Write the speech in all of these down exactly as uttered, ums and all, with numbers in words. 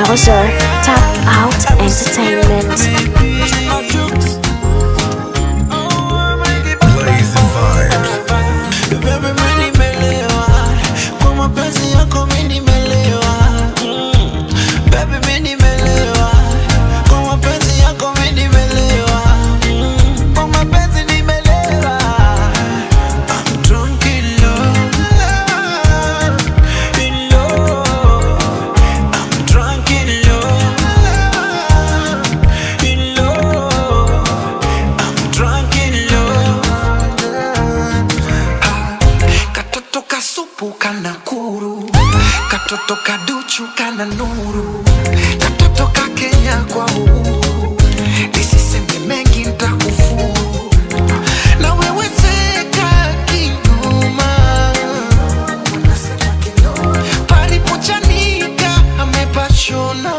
Naozer, Tap Out Entertainment. Katoto kaduchu kana nuru, katoto ka Kenya kwa uhuru, nisiseme mengi nitakufuru, na wewe seka kinuma, palipochanika amepashona.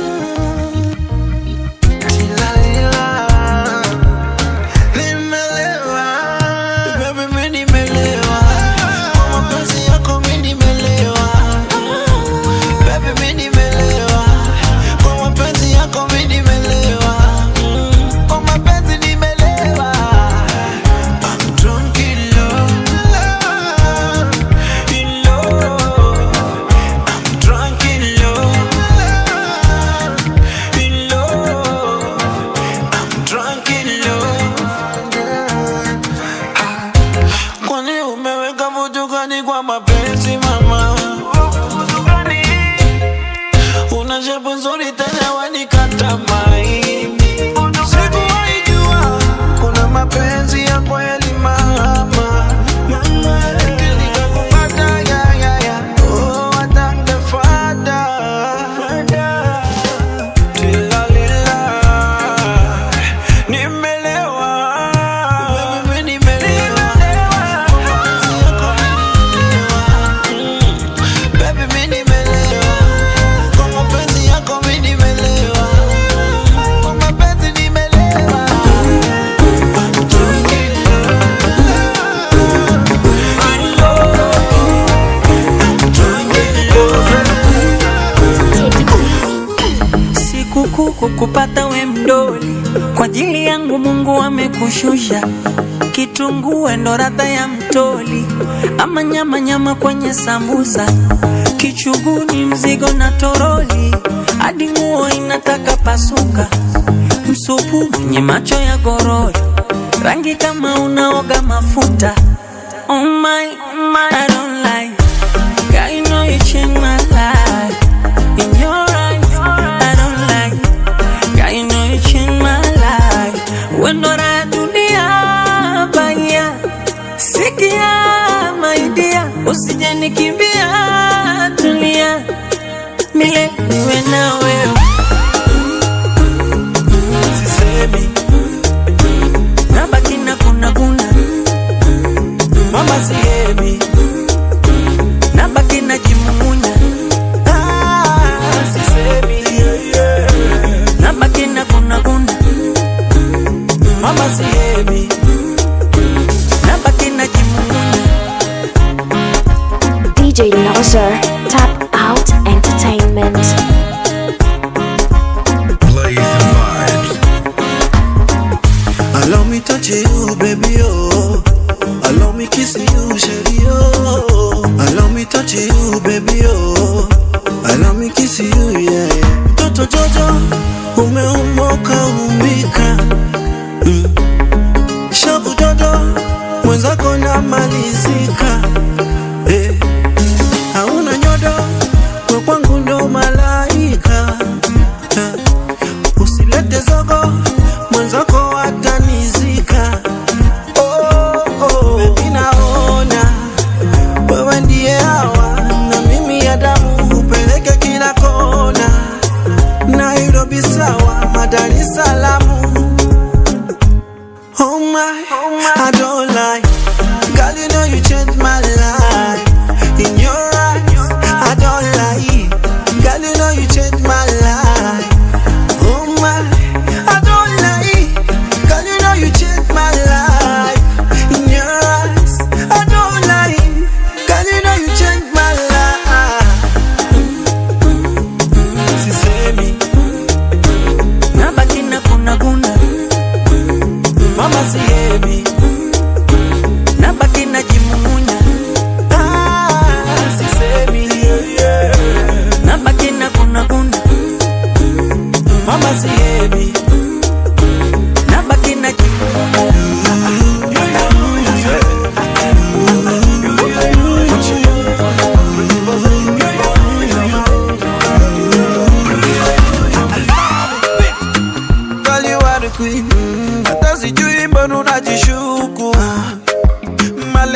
Kwa mapenzi mama, una jambo nzuri tena wanikata maini. Sikuwahi jua kuna mapenzi ya kweli mama, mama. Nikakupata ya ya ya, oh watangefada tilalila, nimelewa. Kukupata we mdoli, kwa ajili yangu Mungu amekushusha. Kitunguu ndo ladha ya mtoli, ama nyama nyama kwenye sambusa. Kichuguni mzigo na toroli, hadi nguo inataka pasuka. Msupu mwenye macho ya gorori, rangi kama unaoga mafuta. Oh my, oh my, I don't like. God, you know you changed my life. In your eyes, I don't like. God, you know you changed my life. When do I dunia baya, sikia my dear, usije nikimbia tulia, milele niwe na wewe. Sisemi nabaki na kuna kuna, mama sihemi, nabaki na jimumunya. ah, sisemi yeah, yeah. Nabaki na kuna kuna, mama sihemi, nabaki na jimumunya. D J Naozer, Tap Out Entertainment. Blazing vibes. Allow me touch you, baby, oh. Allow me kiss you, shady, oh. Allow me touch you, baby, oh. Allow me kiss you, yeah. Toto Jojo, umeumoka umbika. Mm. Shavu Jojo, mwenzako na malizika. Eh. Hauna nyodo, kwa kwangu ndo malaika. Eh. Usilete zogo, mwenzako atanizika. Oh, oh, baby naona wewe ndiye hawa, na mimi ya damu upeleke kila kona. Nairobi sawa, Dar es Salaam. Oh my, I don't lie. Girl, you know you changed my life.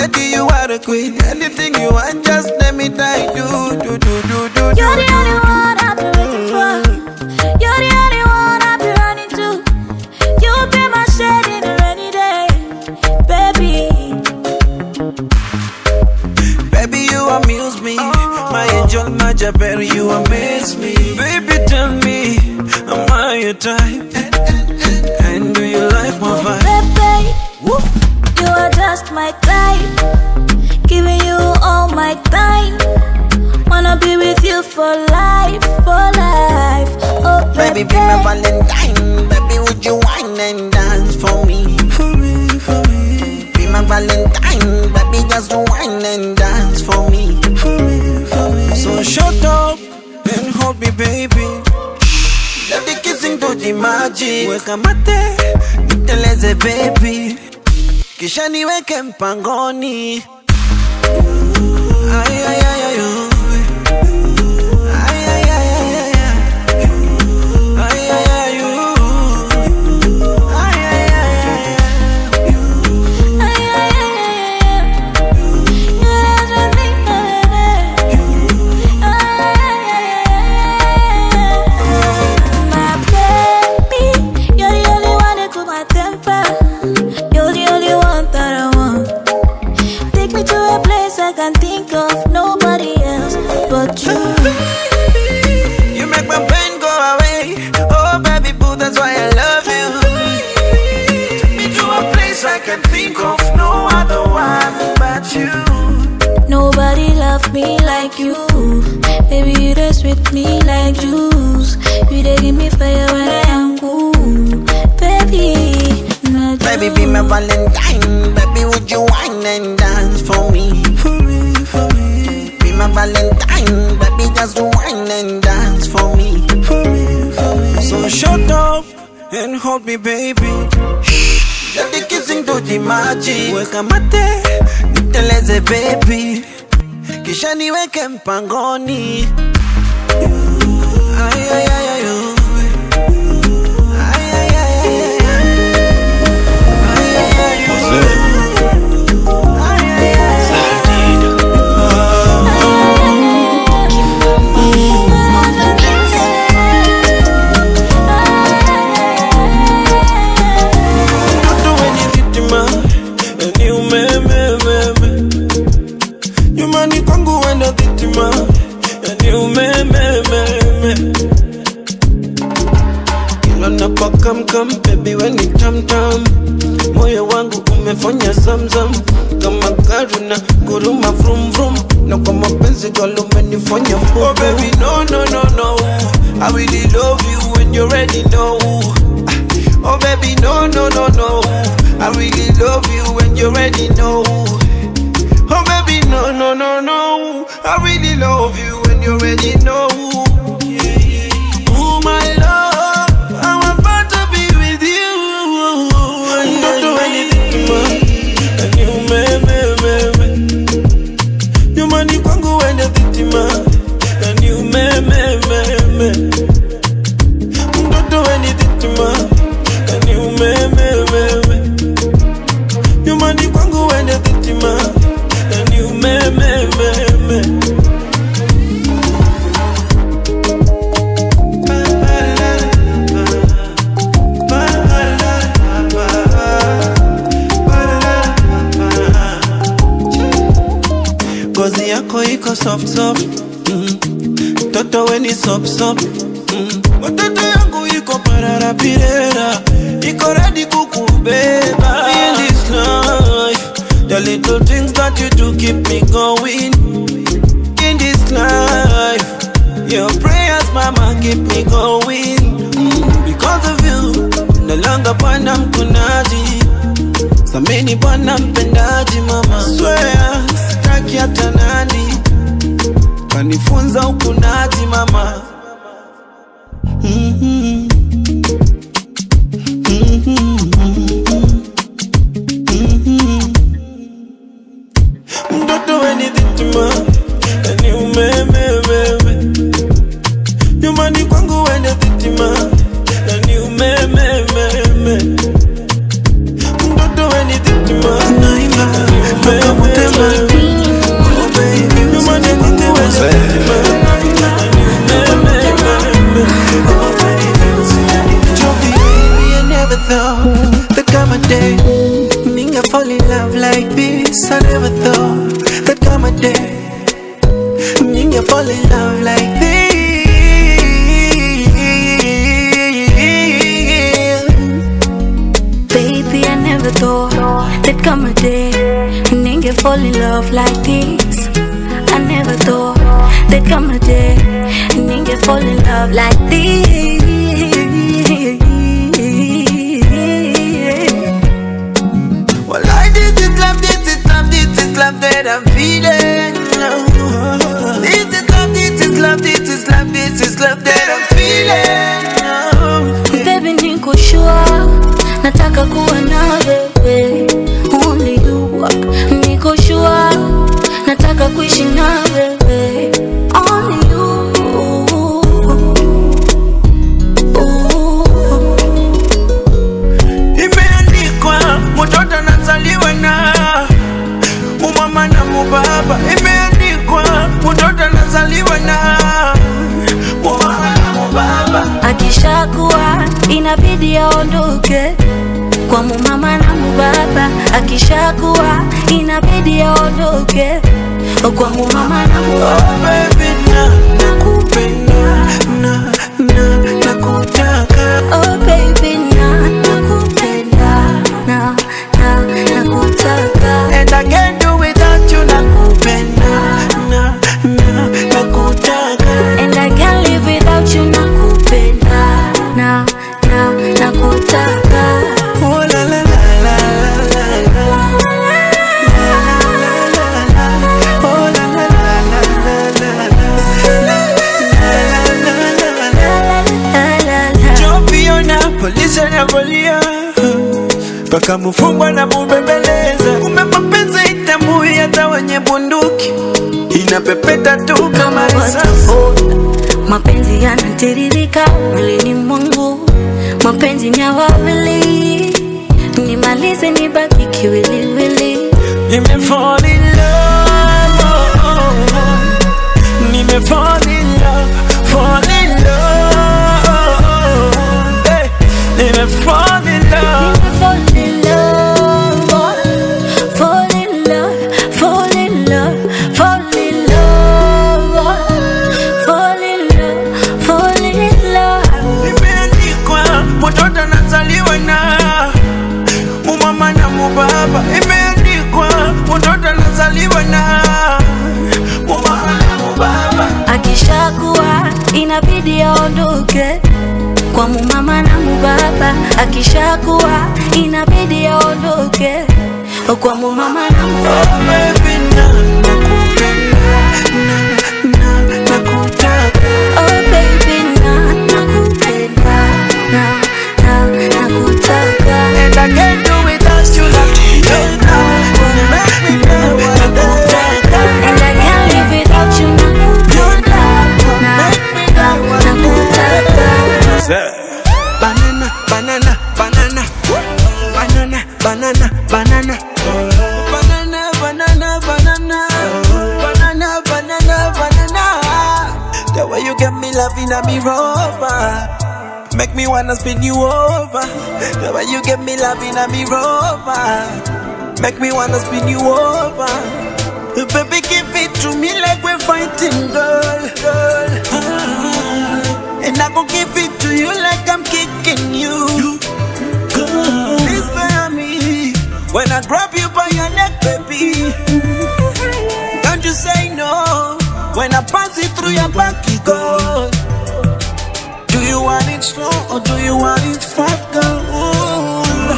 Lady, you are a queen. Anything you want, just let me die. Do, do, do, do, do. You're the only one I've been waiting for. You're the only one I've been running to. You'll be my shade in a rainy day, baby. Baby, you amuse me. My angel, my Jabber, you amaze me. Baby, tell me, am I your type? And do you like my vibe? Baby, you are just my type. Giving you all my time. Wanna be with you for life, for life. Oh, baby, baby, be my Valentine. Baby, would you wine and dance for me? For me, for me. Be my Valentine. Baby, just wine and dance for me. For me, for me. So shut up and hold me, baby. Let the kissing do the magic. Weka mate, niteleze baby. Kisha niweke mpangoni. Ay, ay, ay, ay, ay. You make my pain go away. Oh baby boo, that's why I love you. Take me to a place I can think of no other one but you. Nobody love me like you. Baby, you just with me like juice. You dey give me fire when I am cool. Baby, not baby, be my Valentine. Baby, would you wine and dance for me? For me, for me. Be my Valentine. Baby, just wine and dance for me. For me, for me. So shut up and hold me, baby. Let the kissing do the magic. Weka mate, niteleze baby. Kisha niweke mpangoni. Ay, ay, ay, ay, oh. Ay, ay, ay, ay, ay. Ay, ay, ay, oh. Come, come, baby, when it tam tam. Moyo wangu umefanya zamzam. Kama karuna, guruma vrum vrum. Na kama penzi girl umenifanya mbogo. Oh baby, no, no, no, no. I really love you when you already know. Oh baby, no, no, no, no. I really love you when you already know. Oh baby, no, no, no, no. I really love you when you already know. Oh my love. Gozi yako iko soft soft, mm. Toto weni sop sop, mm. Watoto yangu iko parara pirera, iko ready kukubeba. In this life, the little things that you do keep me going. In this life, your prayers mama keep me going, mm. Because of you, no longer bwana mkunaji. Sameni bwana mpendaji mama. Swear, sitaki hata nani kanifunza ukunaji mama. Mm-hmm. Mm-hmm. Mm-hmm. Mtoto weni dhitima, eni umemememe. Nyumbani kwangu wende dhitima, eni umemememe. Mtoto weni dhitima, eni umememe. I never thought that come a day you fall in love like this. Baby, I never thought that come a day nigga fall in love like this. I never thought that come a day nigga fall in love like this. Well, I this is love, this is love, this is love that I'm feeling. This is love, this is love, this is love, this is love that I'm feeling. Baby, niko sure nataka kuwa na wewe, only you. Niko sure nataka kuishi na wewe, only you. Imeandikwa mtoto anazaliwa na mama na baba. Imeandikwa mtoto anazaliwa na mama na baba. Akishakuwa inabidi aondoke kwa mama na baba. Akishakuwa inabidi aondoke kwa mama na baba. Oh baby, na nakupenda, na na nakutaka. Oh baby, na nakupenda, na na nakutaka. And I can't do without you, nakupenda, na na nakutaka. And I can't live without you, nakupenda, na na nakutaka. Oh la la la la la la la. Oh la la la la la la. Championa, polisi anakulia paka mfungwa na mubembeleza. Ume mapenzi itambui hata wenye bunduki, inapepeta tu kama risasi. Mapenzi yanatiririka mwilini mwangu, mapenzi ni ya wawili, nimalize nibaki kiwiliwili. Nime fall in love, nime fall in love, fall in love, hey. Nime fall in love, nime fall in love, fall in love, fall in love, fall in love, fall in love, fall in love. Imeandikwa mtoto anazaliwa na mama na baba. Imeandikwa mtoto anazaliwa na mama na baba. Akishakuwa inabidi aondoke kwa mama na baba. Akishakuwa inabidi aondoke kwa mama na baba. Oh baby, na nakupenda, na na nakutaka. Oh baby, na nakupenda, na na nakutaka. And I can't do without you, nakupenda. Make me feel what I do. And I can't live without you, nakupenda, na na nakutaka. Banana, banana, banana, banana, banana, banana, banana, banana, banana, banana, banana, banana. The way you get me loving at me rover, make me wanna spin you over. The way you get me loving at me rover, make me wanna spin you over. Baby, give it to me like we're fighting, girl, girl. Ah, and I gon' give it to you like I'm kicking you, girl. Please bear me when I grab you by your neck, baby. Don't you say no when I pass it through your back, you go. Do you want it slow or do you want it fast, girl?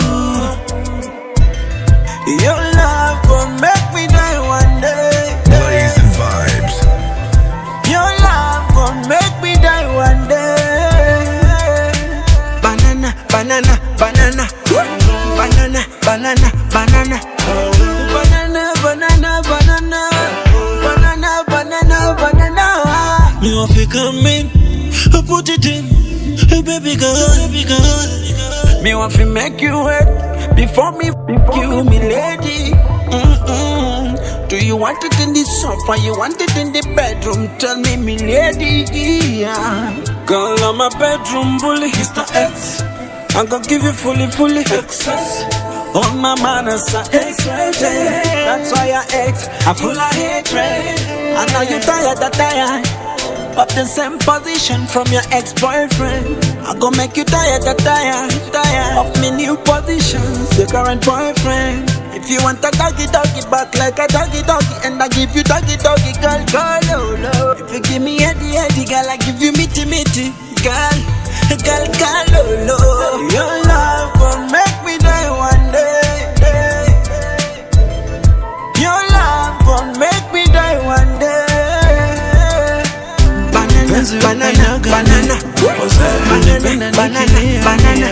Your love gon' make me die one day. Blazing vibes. Your love gon' make me die one day. Banana, banana, banana, banana, banana, banana, banana, banana, banana, banana, banana, banana. You want to come in, put it in, hey baby girl, baby girl. Me want to make you wet before me, before you, me lady. Mm-mm. Do you want it in the sofa? You want it in the bedroom? Tell me, me lady. Yeah. Girl, I'm a bedroom bully. Mister X, I'm gonna give you fully, fully access. On my manners, I That's why your ex are full of hatred. And now you tired, that tired of the same position from your ex-boyfriend. I gon' make you tired, that tired, tired of me new positions, your current boyfriend. If you want a doggy doggy back like a doggy doggy, and I give you doggy doggy, girl, girl, low, low. If you give me heady heady, girl, I give you mitty mitty, girl, girl, girl, low, low. Your love gon' make me die one day, day. Your love gon' make me die one day. Banana, banana, banana, banana, banana, banana,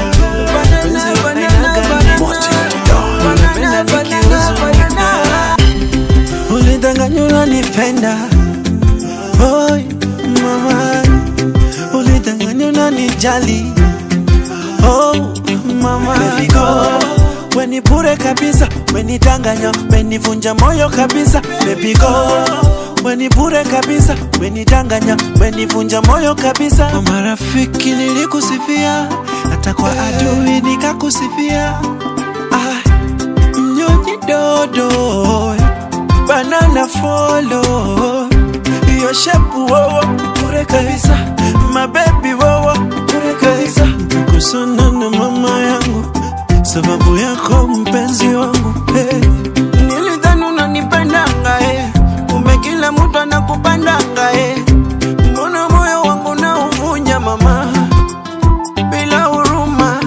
banana, banana. Ulidanganya unanipenda, oi mama. Ulidanganya unanijali, oh mama. Baby go, weni bure kabisa, weni danganya, weni vunja moyo kabisa. Baby go, weni bure kabisa, weni danganya, weni vunja moyo kabisa. Kwa marafiki nilikusifia, hata kwa adui nikakusifia. Ah, mnyonyi dodo, banana follow. Yo shepu wowo, bure kabisa. My baby wowo, bure kabisa. Kusona na mama yangu, sababu yako mpenzi wangu. Hey. Nilidhani unanipendanga eh. Kumbe kila mtu anakupendanga eh. Mbona moyo wangu na uvunja mama, bila huruma.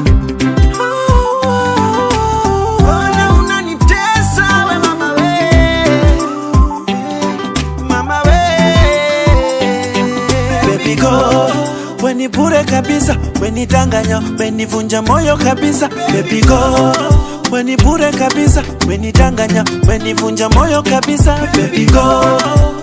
Mbona unanitesa we mama we, mama we. Baby go, weni bure kabisa, weni danganya, weni vunja moyo kabisa. Baby go, weni bure kabisa, weni danganya, weni vunja moyo kabisa. Baby go,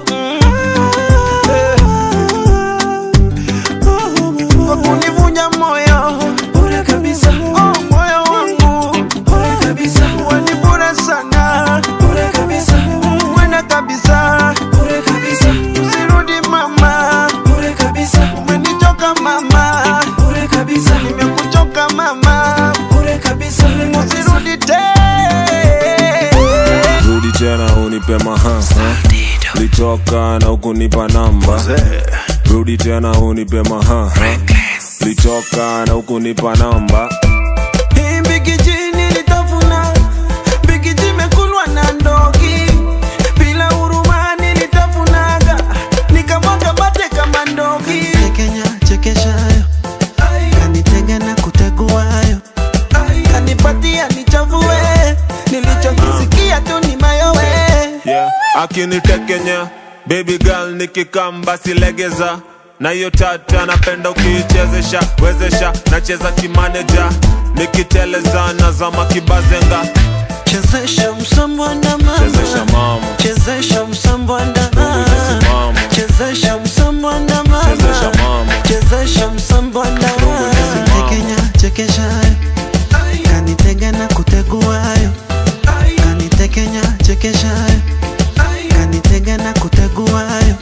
kwa kunivunja moyo bure kabisa. Oh moyo wangu bure kabisa, weni bure sana bure kabisa. Mwena kabisa bure kabisa, usirudi mama bure kabisa. Umenichoka mama bure kabisa, nimekuchoka mama bure kabisa. Usirudi tena, rudi tena unipe maha. Litoka na ukunipa namba, rudi tena unipe maha. Litoka na ukunipa namba. hii mbikiji nilitafuna, mbikiji mekulwa na ndogi. Bila huruma nilitafunaga, nikamwaga mate kama ndogi. Kenya chekeshayo, kanitega na kuteguayo, kanipatia nichafue, nilichokisikia tu ni mayowe. Yeah, akinitekenya baby girl nikikamba silegeza. Na hiyo tata napenda ukichezesha, wezesha, nacheza kimaneja. Nikiteleza nazama kibazenga. Chezesha msambwanda mama, chezesha mama, chezesha msambwanda mama, chezesha msambwanda mama, chezesha mama, chezesha msambwanda mama. Kenya chekeshayo, kanitega na kuteguayo, kanitekenya chekeshayo, kanitega na kuteguayo.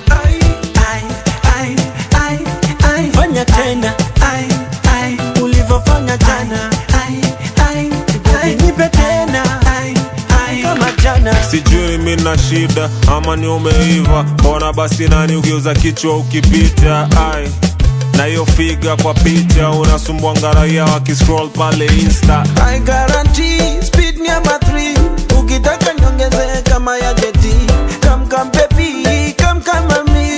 Ai, ai, ai, fanya tena, ai, ai, ulivofanya jana. Ai, ai, ai, nipe tena, ai, ai, kama jana. Sijui mina shida ama ni umeiva, mbona basi nani ugeuza kichwa ukipita. Ai, na hiyo figa kwa picha, unasumbua ngaraia wakiscroll pale Insta. I guarantee speed number three, ukitaka nyongeze kama ya Getty. Come come baby, come come mami.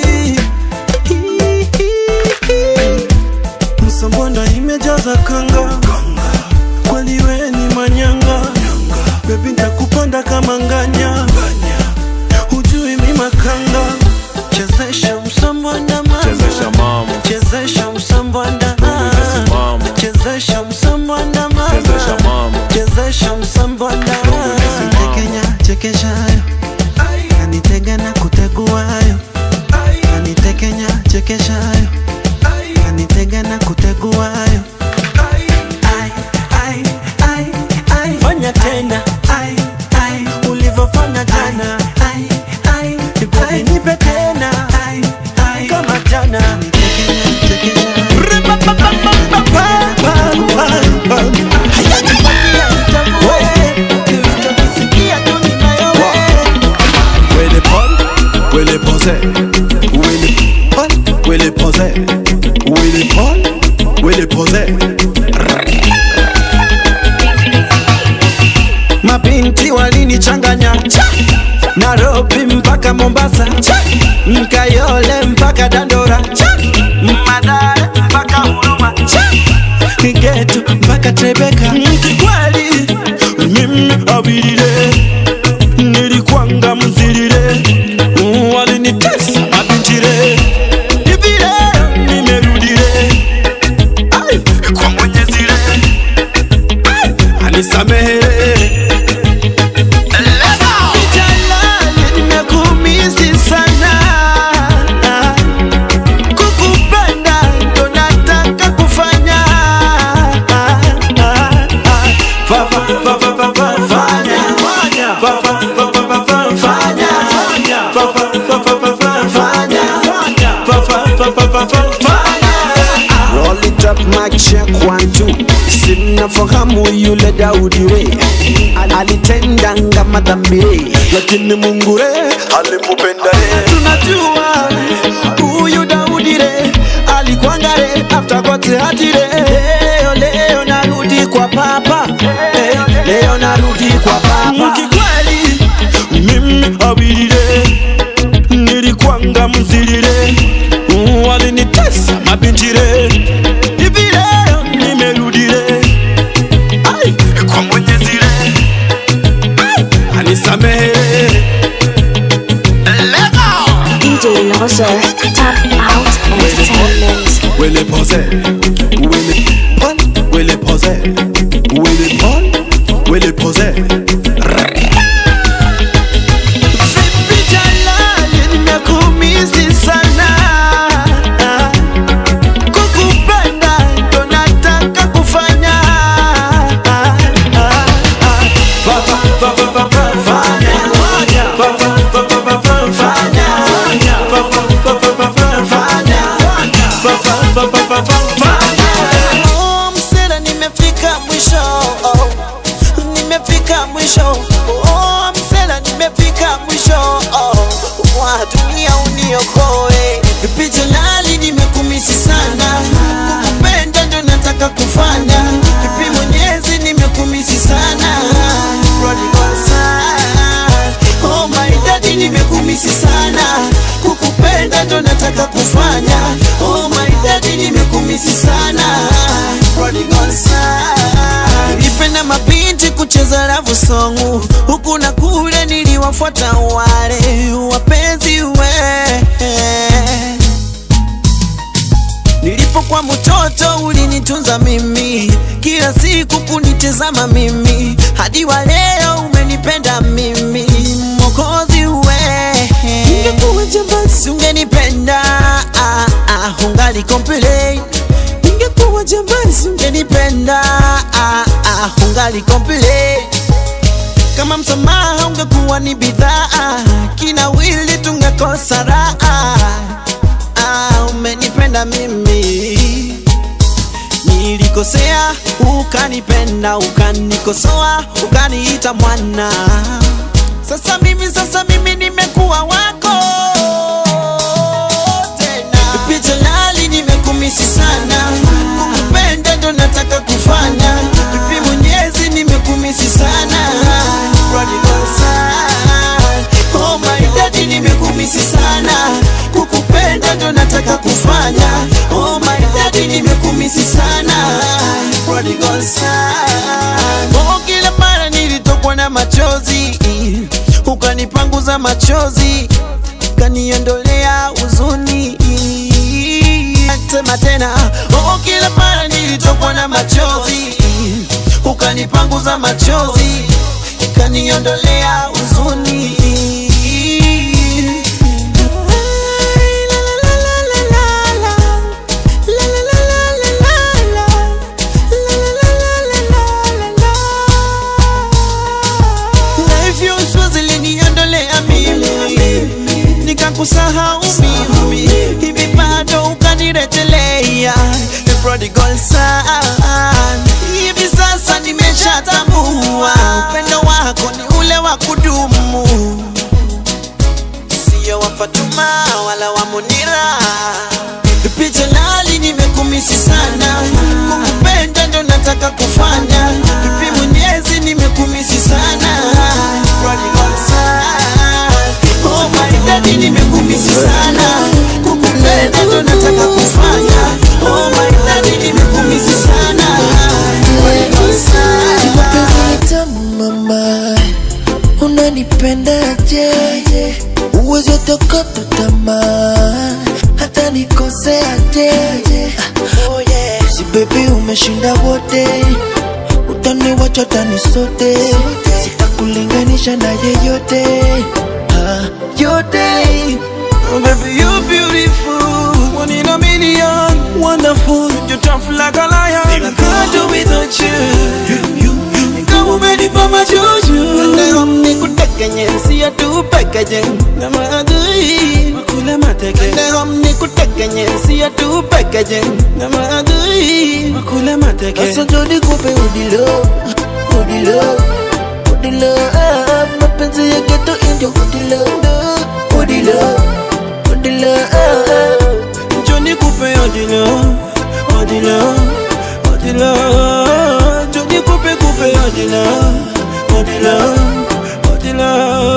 Msambonda imejaza kanga, kweli we ni manyanga. Baby nitakupanda kama nganya, hujui mi makanga. Chezesha msambonda mama, chezesha mama, chezesha msambonda mama, chezesha msambonda mama, chezesha mama, chezesha msambonda mama. Kenya chekeshayo, kanitega na kuteguayo, kanitekenya chekeshayo, kanitega na kuteguayo. Ai, ai, ai, ai, fanya tena, ai, ai, ulivofanya jana. Ai, ai, ai, nipe tena, ai, ai, kama jana. Kenya chekeshayo. Nilichokisikia tu ni walinichanganya Nairobi mpaka Mombasa Mkayole mpaka Dandora Madare mpaka Huruma Getu mpaka Tribeca Kikweli mimi abirire Nilikuanga mzirire Walinitesa mabintire Nibire nimerudire Ay, kwa Mwenyezi Ay, anisamehe Roll it up, mic check one two. Simnafahamu yule Daudi we alitendanga madhambi lakini Mungu re alimupenda re. Tunajua huyu Daudi re alikuanga re after got hatire. Leo leo narudi kwa papa. Leo narudi kwa papa. Kikweli mimi abirire nilikuanga mzirire walinitesa mabintire hivi leo nimerudire ai kwa Mwenyezi anisamehe D J Loza, Tap Out Entertainment. Will it pose? Will it pon? Will it pose? Will it pon? Will it pose? Oh, msela nimefika mwisho, oh, nimefika mwisho. Oh, msela nimefika mwisho, oh, wa dunia uniokoe. Picha lali nimekumisi sana, kukupenda ndo nataka kufanya. Kipi Mwenyezi nimekumisi sana, prodigal son. Oh my daddy nimekumisi sana, kukupenda ndo nataka kufanya. Oh my daddy nimekumisi sana, prodigal son. Nipenda mabinti kucheza love song, huku na kule niliwafuata wale wapenzi we. Nilipokuwa mtoto ulinitunza mimi, kila siku kunitazama mimi, hadi wa leo umenipenda mimi, Mwokozi we. Ningekuwa jambazi ungenipenda, ah, ah, ungali complain. Ningekuwa jambazi ungenipenda, ah, ah, ungali complain. Kama msamaha ungekuwa ni bidhaa, kina wili tungekosa raha. Ah, umenipenda mimi, nilikosea ukanipenda, ukanikosoa ukaniita mwana. Sasa mimi, sasa mimi nimekuwa wako tena. Picha lali nimekumisi sana, kukupenda ndo nataka kufanya. Kipi Mwenyezi nimekumisi sana, prodigal son. Oh my daddy nimekumisi sana, kukupenda ndo nataka kufanya. Oh my daddy nimekumisi sana, prodigal son. Oh kila mara nilitokwa na machozi, ukanipanguza machozi, ukaniondolea huzuni. Sema tena, oh kila mara nilitokwa na machozi, ukanipanguza machozi, ukaniondolea huzuni. Nikakusahau mimi, hivi bado ukanirejelea, the prodigal son. Hivi sasa nimeshatambua, upendo wako ni ule wa kudumu, sio wa Fatuma wala wa Munira. Picha lali nimekumisi sana, kukupenda ndo nataka kufanya. Kipi Mwenyezi nimekumisi sana, unanipendaje? Uwezi utokota tamaa hata nikoseaje? Oh yeah. Si baby umeshinda wote, utaniwacha utani sote, sitakulinganisha na yeyote, ah, yote. Oh baby you beautiful, one in a million, wonderful. You tough like a lion, I can't do without you. You, you, kama umenipa majuju. Leo nikuteke nyensi ya tu packaging na maadui makule mateke. Leo nikuteke nyensi ya tu packaging na maadui makule mateke. Asa jodi kupe udilo, udilo, udilo. Mapenzi ya ghetto indio udilo, udilo, udilo. Joni kupe udilo, udilo, udilo. Joni kupe kupe udilo, udilo, udilo.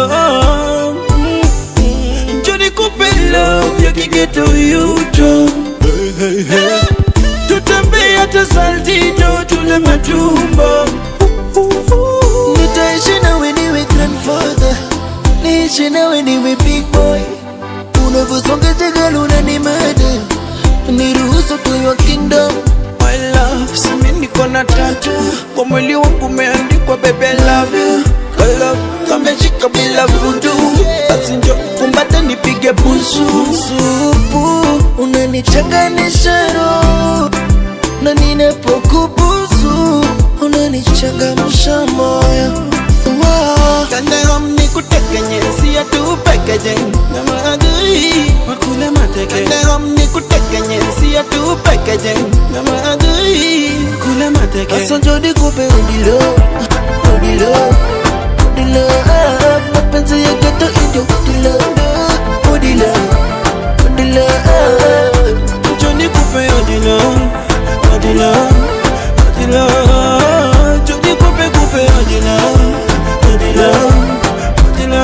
Joni kupe love ya ghetto yuto. Hey hey hey. Tutembe hata saltito tule matumbo. Nitaishi nawe niwe grandfather, niishi nawe niwe big boy. Unavyosonga jagala unanimada, niruhusu to your kingdom. My love, simi niko na tattoo kwa mwili wangu umeandikwa baby I love you. I love, kameshika bila vudu. Basi njo kumbate nipige busu. Supu, unanichanganisha roho, na ninapokubusu unanichangamsha moyo. Wow. Kanda nikuteke nyensi ya tu packaging na maadui makule mateke. Kanda nikuteke nyensi ya tu packaging na maadui makule mateke. Asa jodi kupe udilo, udilo, udilo. Mapenzi ya ghetto indio udilo, udilo, udilo. Joni kupe udilo, udilo, udilo. Joni kupe kupe udilo, udilo, udilo.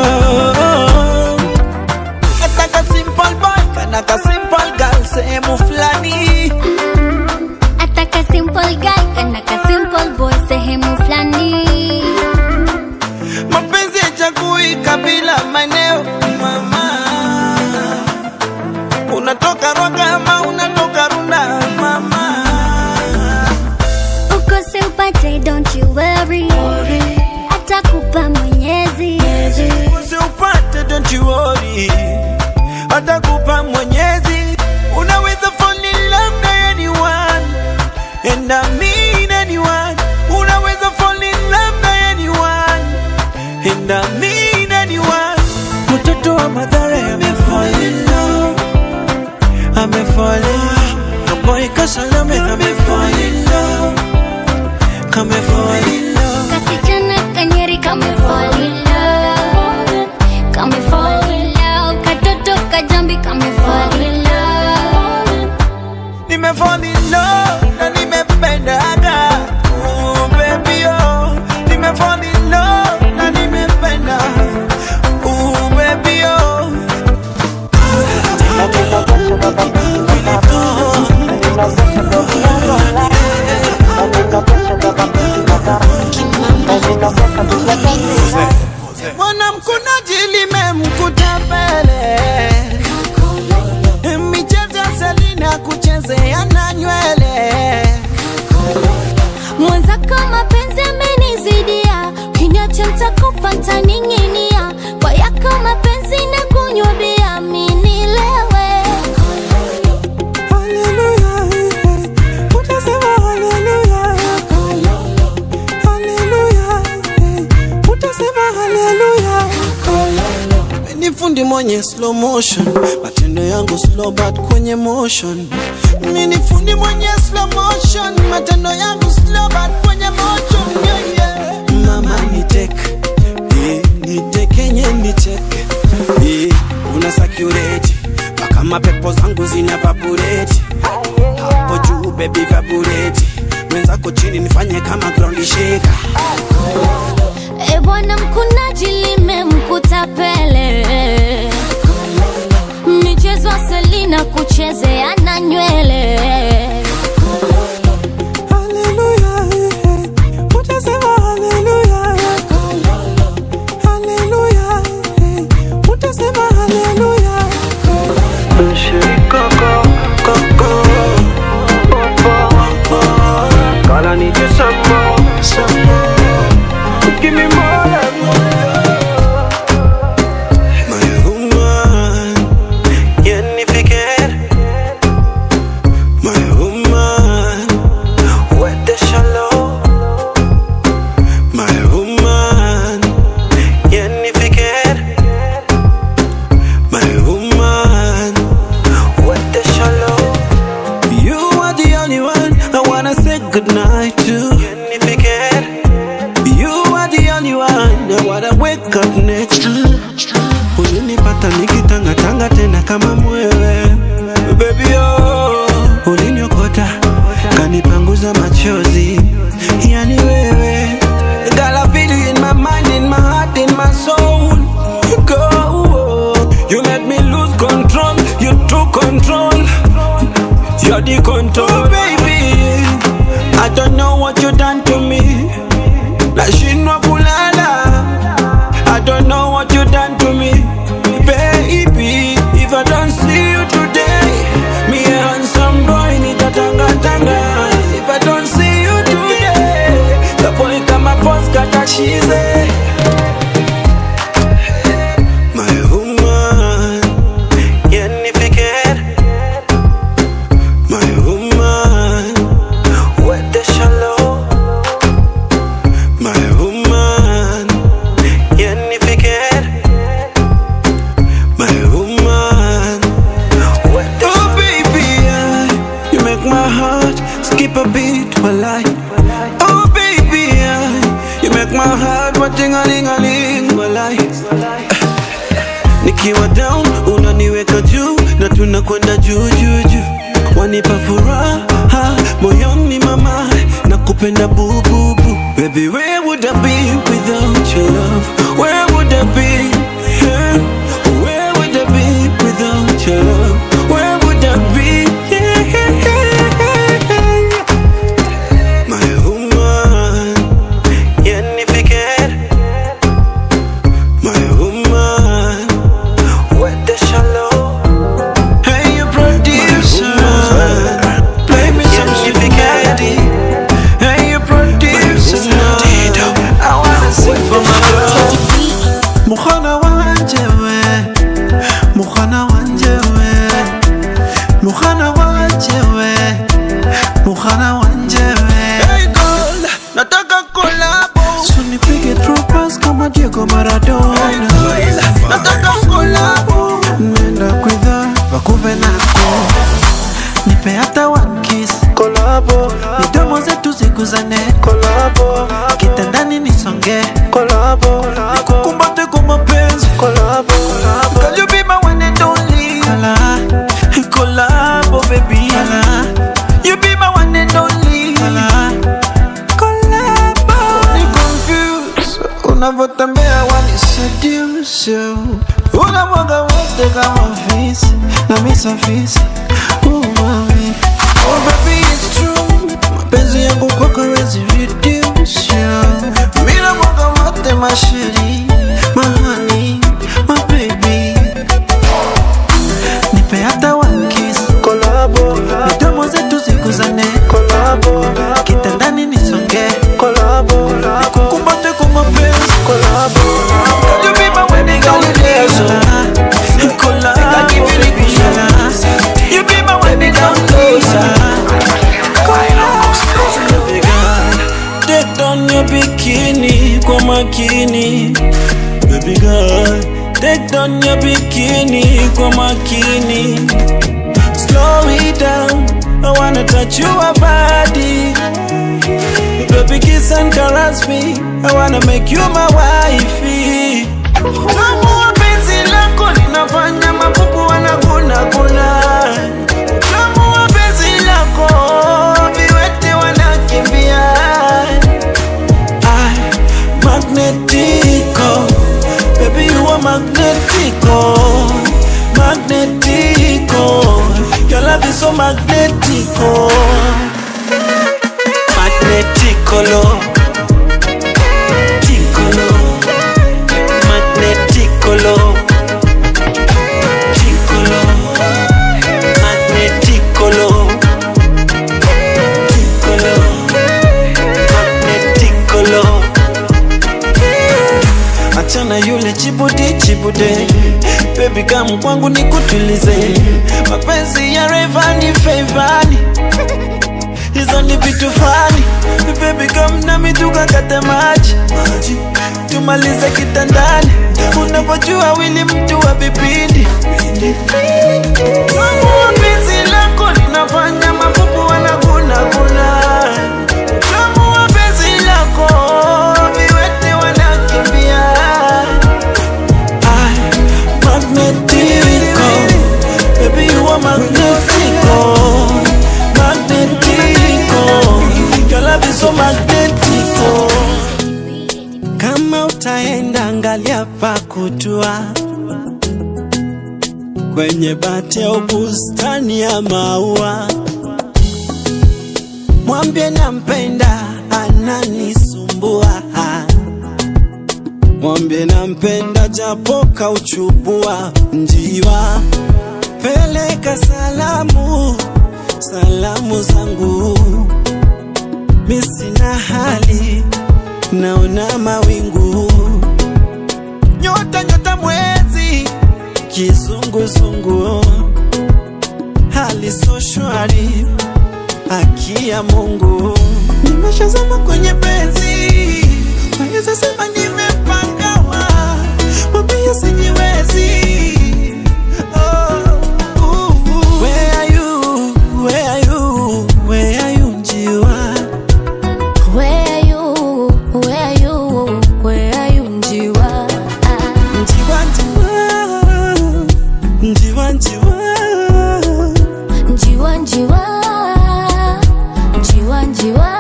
Ataka simple boy, kanaka simple girl, sehemu flani. Ataka simple guy, kanaka simple boy, sehemu flani. Mapenzi chagui kabila maeneo mama. Unatoka Rwaka ama unatoka Runda mama. Ukose upate don't you worry, atakupa Mwenyezi. Ukose upate don't you worry, atakupa Mwenyezi. Unaweza fall in love na anyone, and I mean anyone. Unaweza fall in love na anyone, and I mean anyone. Mtoto wa Mathare amefall in love, amefall in love. Kaboy Kasalame amefall in love, kamefall in love. Kasichana Kanyeri kame fall in love, kame fall in love. Katoto Kajambi kame fall in love. Nimefall in love na nimependaga. Oh baby oh, nimefall in love na nimependa. Oh baby oh. Mwana mkunaji limemkuta pele, michezo ya Selina kuchezea na nywele. Mwenzako mapenzi amenizidia, kinyacho nitakupa ntaning'inia. Kwa yako mapenzi na kunywa bia minilewe. Hallelujah, utasema hallelujah. Hallelujah, utasema hallelujah. Nifundi mwenye slow motion, matendo yangu slow but kwenye motion. Mimi nifundi mwenye slow motion, matendo yangu slow but kwenye motion. Yeah, yeah. Mama niteke, eh, niteke nye niteke, eh, una sakurate, paka mapepo zangu zina vaporate. Hapo juu baby vaporate, mwenzako chini nifanye kama ground shaker. E bwana mkunaji limemkuta pele, michezo ya Selina kuchezea na nywele. Hallelujah, utasema hallelujah. Hallelujah. wake up next. Ulinipata nikitanga tanga tena kama mwewe. Baby oh, uliniokota kanipanguza machozi. Yani wewe, girl, I feel you in my mind, in my heart, in my soul. Go, you made me lose control. You took control. You're the control, oh, baby. I don't know what you done to me. La shinwa kulala. I don't know what you done to me, baby. If I don't see you today, me a handsome boy need a tanga tanga. If I don't see you today, the boy come a post kata shize. My woman, yenifiker. My woman, what the shallow. My woman, yenifiker. My woman, what the oh baby, I, you make my heart skip a beat, my life. Oh baby, I, you make my heart watching a ling a ling, my life. Nikiwa down, unaniweka juu, na tunakwenda juu juu juu. Wanipa furaha, moyoni mama, nakupenda boo boo boo. Baby, where would I be without your love? Where would I be? Yeah. Where would I be without your love? Where would I be? Yeah. My woman, yenifiker. My woman, what the shallow. Hey, you producer, play me some spaghetti. Hey, you producer, I wanna sing for my love. Mukhana wanjewe, mukhana wanjewe, mukhana wanjewe, mukhana wanjewe. Hey girl, nataka collabo. So nipige through pass kama Diego Maradona. Nataka collabo. Nenda kwitha wakuve nako. Nipe hata one kiss. Collabo. Midomo zetu ziguzane. Collabo. Kitandani nisonge. Collabo. Nikukumbate kwa mapenzi. Collabo. Can you be my one and only? Collabo baby. You be my one and only. Collabo. Ni confused. Unavotembea wani seduce. Unamwaga wote kama fisi. Na misa fisi. Oh mami. Oh baby it's true. Mapenzi yangu kwako hawezi reduce. Mina mwaga wote masheri. Mahani, my baby. Nipe hata one kiss. Collabo. Midomo zetu ziguzane. Collabo. Kitandani nisonge. Collabo. Nikukumbate kwa mapenzi. Collabo. Can you be my wedding foundation? Collabo. I give you the cushion. You be my wedding foundation. Take down your bikini kwa makini. Baby girl, take down your bikini kwa makini. Slow it down, I wanna touch your body. Baby kiss and caress me, I wanna make you my wifey. Tamu penzi lako linafanya mapupu wanaguna guna. Tamu penzi lako viwete wanakimbia. I magnetico, baby you are magnetico, magnetico. Your love is so magnetico, magneticolo, ticolo, magneticolo, ticolo, magneticolo, ticolo, magneticolo. Achana yule chibude chibude, baby kamu kwangu nikutulize. Mapenzi ya Rayvanny Feivani, hizo ni vitu fani. Baby come nami tukakate maji, tumalize kitandani. Unapojua wili mtu wa vipindi. Penzi lako linafanya mapupu wanaguna guna. Tamu penzi lako viwete wanakimbia. kutua kwenye bati au bustani ya maua. Mwambie nampenda, ananisumbua. Mwambie nampenda japo kauchubua. Njiwa, peleka salamu, salamu zangu. Mi sina hali, naona mawingu. Nyota nyota mwezi, kizunguzungu. Hali so shwari, haki ya Mungu. Nimeshazama kwenye penzi, waweza sema nimepangawa. Mwambie sijiwezi. Oh, uh, uh. Where are you? Where are you? Where are you, njiwa? Where are you? Where are you? Where are you, njiwa? Njiwa, njiwa, njiwa, njiwa. Njiwa, njiwa, njiwa, njiwa.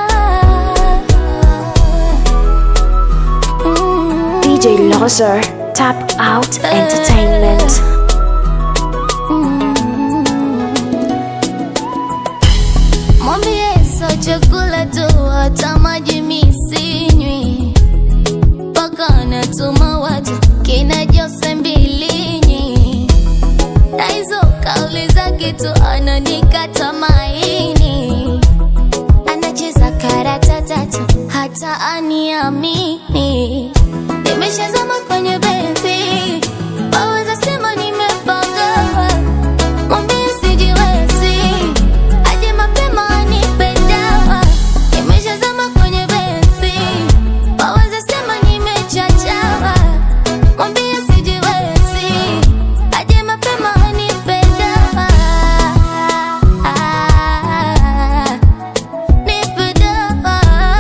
Mm. D J Loser, Tap Out Entertainment. Mm. Mwambie so chakula tu, hata maji mi sinywi. Paka natuma watu kina Jose Mbilinyi. Na hizo kauli zake tu ananikata maini. Anacheza karata tatu hata aniamini. Nimeshazama kwenye benzi, waweza sema nimepangawa. Mwambie sijiwezi, aje mapema anipe dawa. Nimeshazama kwenye benzi, waweza sema nimechachawa. Mwambie sijiwezi, aje mapema anipe dawa. Nipe dawa.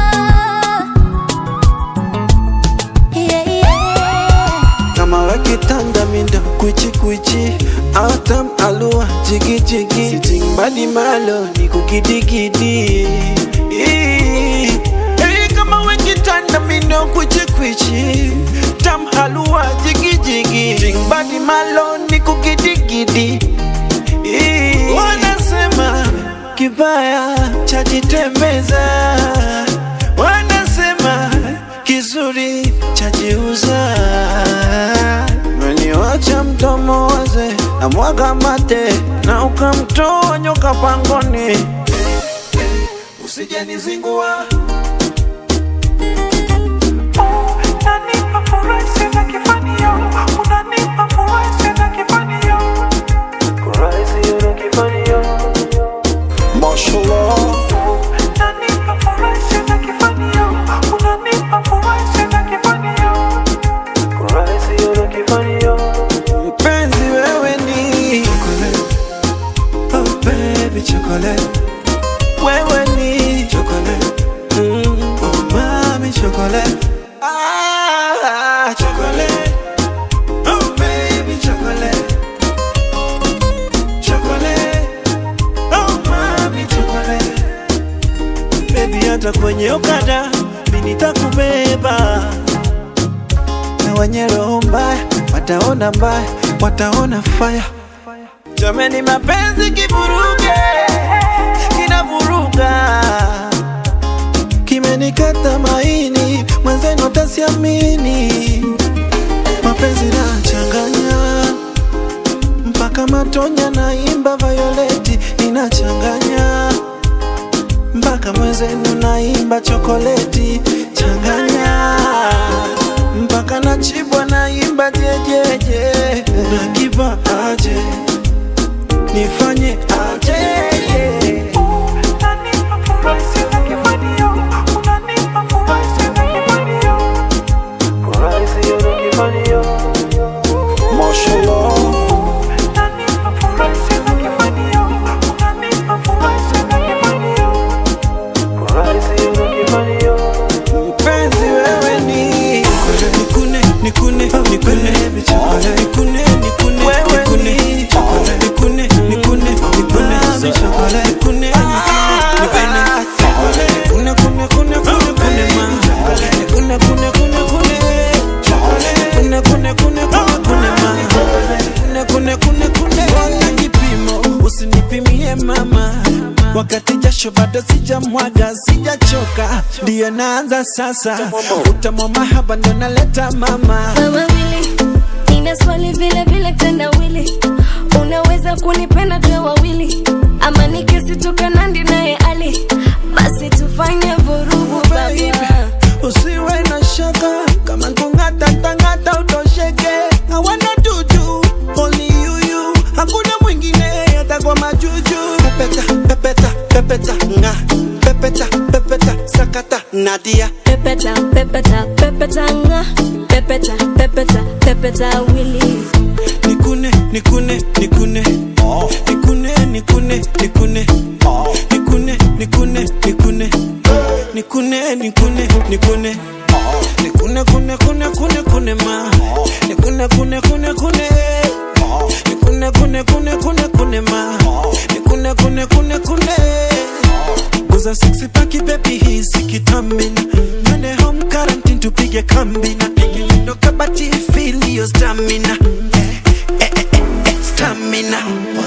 Yeah, yeah. Kama wakitanda minda kuichi kuichi, atam alua jigi jigi. Sitting badi malo ni kukidigidi. Hey, kama wakitanda minda kuichi kuichi, tam halua jigi jigi. Sitting badi malo ni kukidigidi. Wanasema kibaya chajitembeza, wanasema kizuri chajiuza. Meniwacha mdomo waze na mwaga mate, na ukamtoa nyoka pangoni. Usije nizingua. Unanipa furaha sina kifanio, unanipa furaha sina kifanio. Furaha sina kifanio. Mashallah. Unanipa furaha sina kifanio, unanipa furaha sina kifanio. Furaha sina kifanio. Mpenzi wewe ni chocolate, oh baby chocolate. Wewe ni chocolate, mm, oh mami chocolate. Ah, chocolate, oh baby chocolate. Chocolate, oh mami chocolate. Baby hata kwenye okada mimi nitakubeba. Na wenye roho mbaya wataona mbaya, wataona fire. Jameni mapenzi kivuruge, kinavuruga. Kimenikata maini, mwenzenu tasiamini. Mapenzi na changanya, mpaka matonya na imba Violeti inachanganya. Mpaka mwenzenu na imba chokoleti changanya. Mpaka na chibwa na imba jejeje. Unakipa aje, nifanye aje. Unanipa furaha sina kifanio, unanipa furaha sina kifanio. Furaha sina kifanio. Mashallah. Unanipa furaha sina kifanio, unanipa furaha sina kifanio. Furaha sina kifanio. Mpenzi wewe ni nikune nikune nikune nikune nikune wewe ni chocolate. Nikune nikune nikune chocolate. Nikune nikune nikune nikune kune kune kune ma. Nikune kune kune kune chocolate. Nikune kune kune jasho bado sijamwaga, sijachoka, ndio naanza sasa. Utamu mahaba ndo naleta mama. Mama wili, nina swali vile vile tenda wili. Unaweza kunipenda tuwe wawili, ama nikisitoka Nandi naye Ali, basi tufanye vurugu baba. Usiwe na shaka, kama kungata tangata utosheke. I wanna do do, only you you. Hakuna mwingine hata kwa majuju. Pepeta, pepeta, pepeta, nga. Pepeta, pepeta, sakata, Nadia. Pepeta, pepeta, pepeta, nga. Pepeta, pepeta, pepeta, Willy. Nikune, nikune, nikune. Nikune, nikune, nikune. Nikune, nikune, nikune. Nikune, nikune, nikune. Nikune, kune, kune, kune, kune ma. Nikune, kune, kune, kune. Nikune, kune, kune, kune, kune ma. Nikune, kune, kune, kune. Goza sexy paki baby hisi kitamina. Nane home quarantine tupige kambina. Pige lindo kabati feel your stamina. Eh, eh, eh, eh, stamina.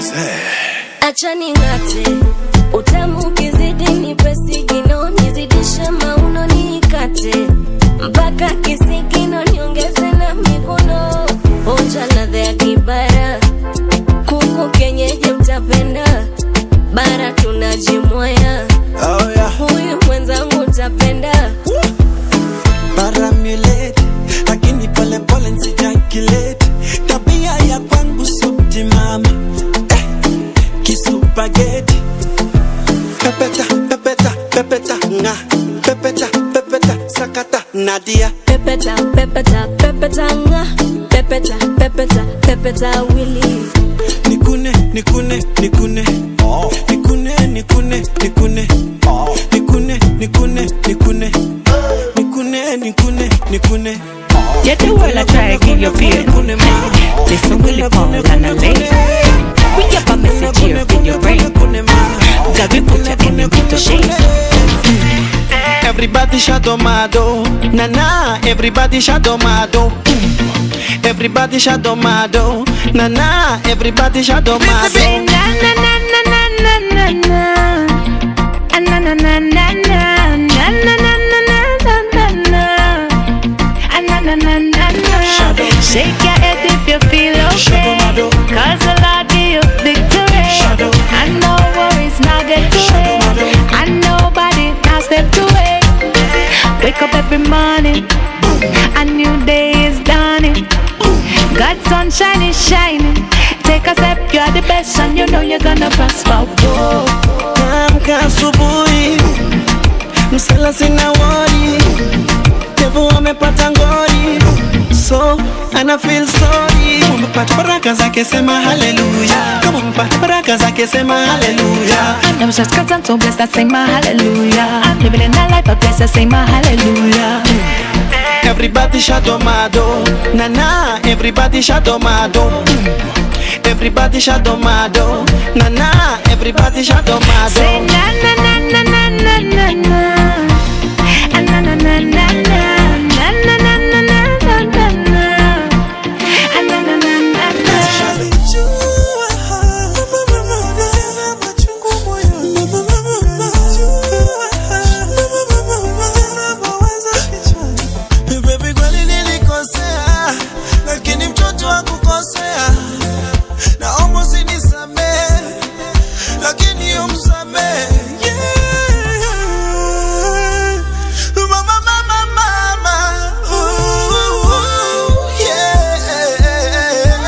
Acha ningate, utamu kizidi nipe sigino, nizidishe mauno nikate, mpaka kisigino niongeze na mikono. Onja ladha ya kibara, kuku kienyeji utapenda, bara tunajimwaya. Oh yeah. Huyu mwenzangu utapenda. Bara milete, lakini pole pole nsijakilete. Tabia ya kwangu subti mama, eh, kisupageti. Pepeta, pepeta, pepeta, nga. Pepeta, pepeta, sakata, Nadia. Pepeta, pepeta, pepeta, nga. Pepeta, pepeta, pepeta, Willy. Nikune, nikune, nikune. Nikune, nikune, nikune. Nikune, nikune, nikune. Nikune, nikune, nikune. Get the world I try to give you fear. Listen, Willie Paul and a lady. We up a message here in your brain. God, we put your enemy to shame. Everybody shadomado, na na. Everybody shadomado. Everybody shadomado, na na. Everybody shadomado. Say na na na na na na na na. Na na na na na na na na na na na. Na na na na na. Shake your head if you feel okay, cause the Lord give you victory. And no worries now get to it, and nobody now step to it. Wake up every morning, a new day is dawning. God's sunshine is shining. Take a step, you're the best, and you know you're gonna prosper. Whoa. Amka asubuhi, msela sina wori. Devu amepata ngori, so ana feel sorry. Kama mpata baraka zake sema hallelujah. Kama mpata baraka zake sema hallelujah. I'm just cause I'm so blessed, I say my hallelujah. I'm living in a life of blessed, I say my hallelujah. Everybody shadomado, na na. Everybody shadomado. Everybody shadomado, na na. Everybody shadomado. Say na na na na na na na na. Na na na na na na. Na na na na na na na na. Na na na na na. Baby kweli nilikosea, lakini mtoto hakukosea. Naomba usinisamehe, lakini umsamehe. Yeah. Mama, mama, mama. Ooh, yeah.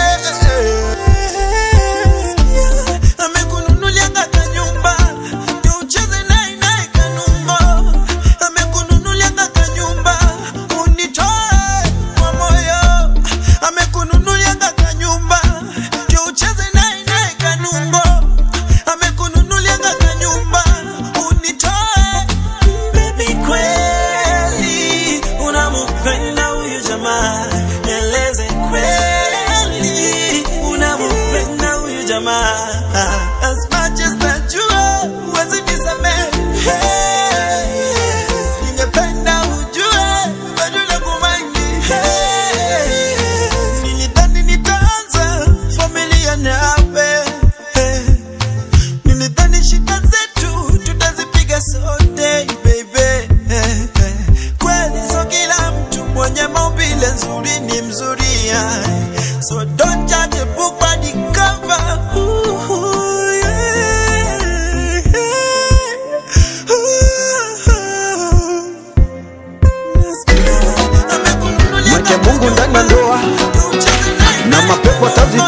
Amekununulia ngata nyumba, ndio ucheze naye naye kanumbo. Amekununulia ngata nyumba, unitoe kwa moyo. Amekununulia ngata nyumba.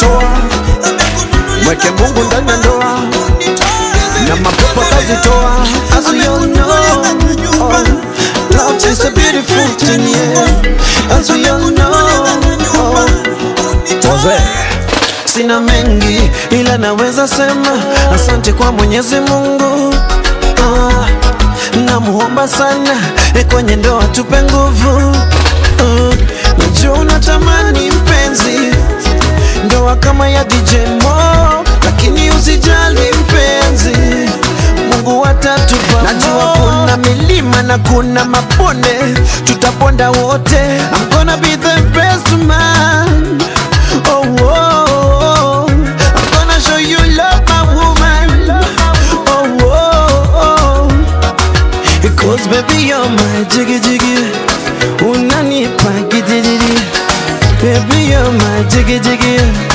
atazitoa, mweke Mungu ndani ya ndoa na mapepo atazitoa. As we all know, oh, love is a beautiful thing, yeah. As we all know, oh, Jose. Sina mengi ila naweza sema asante kwa Mwenyezi Mungu. Ah, namuomba sana e kwenye ndoa tupe nguvu. Ah, najua unatamani mpenzi ndoa kama ya D J Mo, lakini usijali mpenzi, Mungu atatupa. Najua kuna milima na kuna mabonde, tutaponda wote. I'm gonna be the best man. Oh, oh, oh. I'm gonna show you love, my woman. Oh, oh, oh. Because baby you're my jiggy jiggy, unanipa gidiri. Baby you're my jiggy jiggy,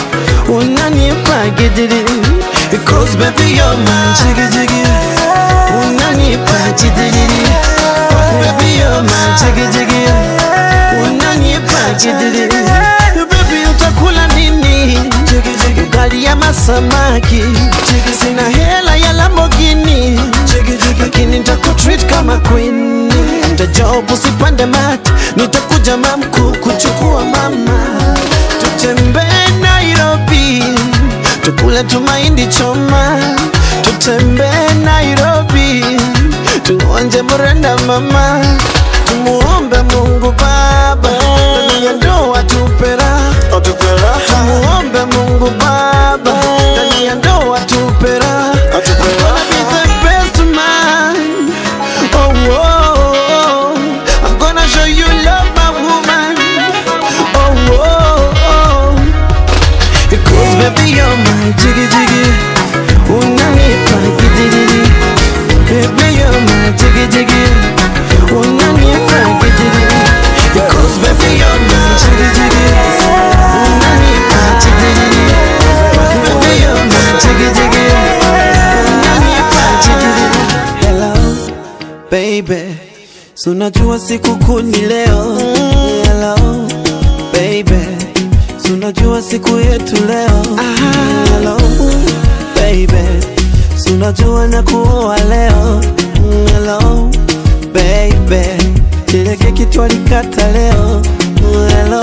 unanipa gidiri. Because baby you're my jiggy jiggy, unanipa gidiri. Baby you're my jiggy jiggy, unanipa gidiri. Baby utakula nini? Ugali ya masamaki, sina hela ya Lamborghini, lakini nitakutreat kama queen. Nitajob usipande mat, nitakuja mamku kuchukua mama. Tutembee Nairobi, tukule tumaindi choma. Tutembee Nairobi, tuonje mrenda mama. Tumuombe Mungu Baba, ndani ya ndoa tupera. Tumuombe Mungu Baba, ndani ya ndoa tupera. I'm gonna be the best man. Oh, oh, oh. I'm gonna show you love, my woman. Oh, oh, oh. Because baby you're my jiggy jiggy, unanipa gidiri. Baby you're my jiggy jiggy, unanipa gidiri. Because baby you're my jiggy jiggy, unanipa gidiri. Baby you're my jiggy jiggy, unanipa gidiri. Hello baby, so najua siku kuni leo. Hello baby, so najua siku yetu leo. Hello baby, so najua na kuoa leo. Hello baby, kile keki twalikata leo. Hello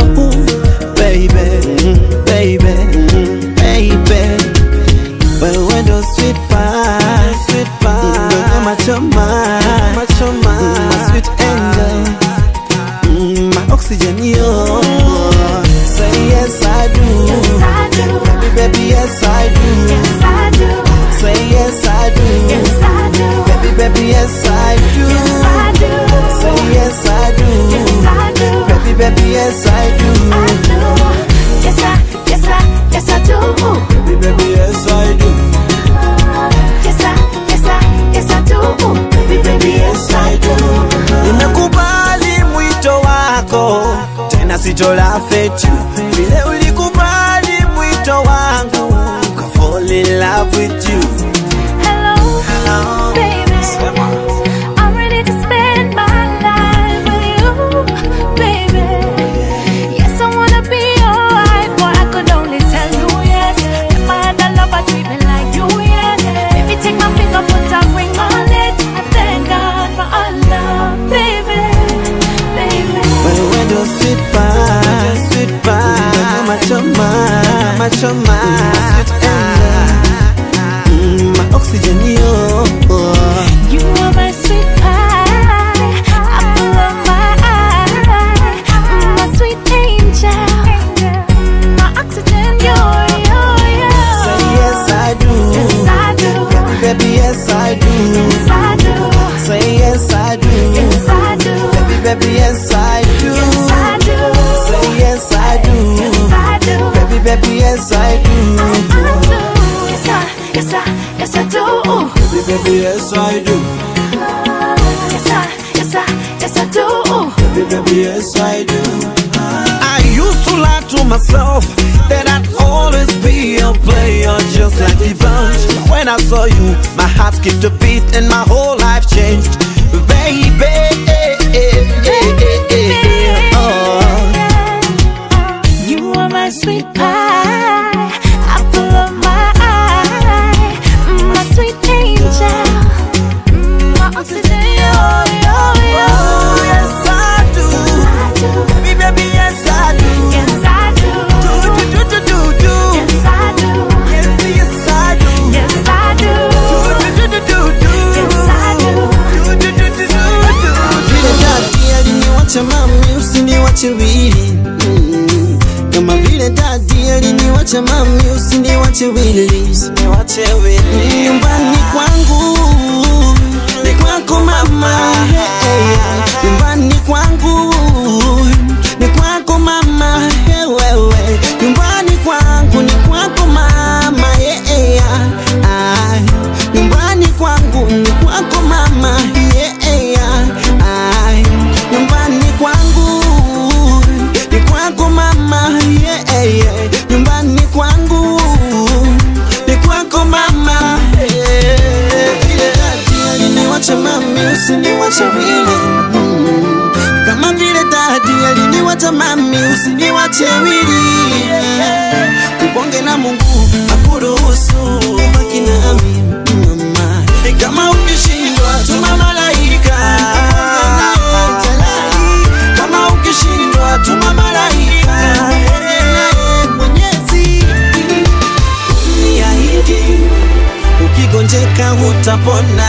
baby, baby, baby. Well, when those sweet pie, sweet pie, mm, my choma, my choma, my sweet angel, mm, my oxygen, yo. Say yes I do, Yes I do, baby, baby, yes I do, yes I do, say yes I do, yes I do, baby, baby, yes I do, yes I do, say yes I do, yes I do, baby, baby, yes I do, I do. Yes I, yes I, yes I do. baby, baby, yes I do. Yes I, yes I, yes I do. Baby, baby, yes I do. Nimekubali mwito wako, tena sitola feti. Vile ulikubali mwito wangu, ka fall in love with you. Hello, Hello, baby. I'm ready to spend my life with you, baby. Yes, I wanna be your wife, but I could only tell you yes. If I had a lover, treat me like you, yes. Baby, take my finger, put a ring on it. I thank God for our love, baby, baby. When you went to sweet pie, sweet pie, my choma, my choma, sweet angel, mm, my oxygen, yo. You are my sweet pie, apple of my eye, my sweet angel, my oxygen, you're, you're, you're. Say yes I do, Yes I do, baby, baby, yes I do. yes I do, Say yes I do, yes I do, baby, baby, yes I do. yes I do, Say yes I do, yes I do, baby, baby, yes I do. I do. Yes I, yes I, yes I do. Baby, baby, yes I do. Yes I, yes I, yes I do. Baby, baby, yes I do. I used to lie to myself that I'd always be a player just like the bunch. But when I saw you, my heart skipped a beat and my whole life changed. Baby, You are my sweet pie, daddy aliniwacha mami, usiniwache Willy, usiniwache Willy. Nyumbani kwangu ni kwako mama, hey, nyumbani kwangu ni kwako mama, hey, wewe. Nyumbani kwangu ni kwako mama, hey, hey, ah. Nyumbani kwangu ni kwako mama, hey, hey, ah. Nyumbani kwangu ni kwako mama, yeah, yeah, yeah. Nyumbani kwangu ni kwako mama, yeah. Vile dadi aliniwacha mami, usiniwache Willy. mm. Kama vile dadi aliniwacha mami, usiniwache Willy. Ubonge na Mungu akuruhusu ubaki nami mama. Kama ukishindwa tuma malaika, kama ukishindwa tuma malaika, Mwenyezi niahidi, ukigonjeka hutapona.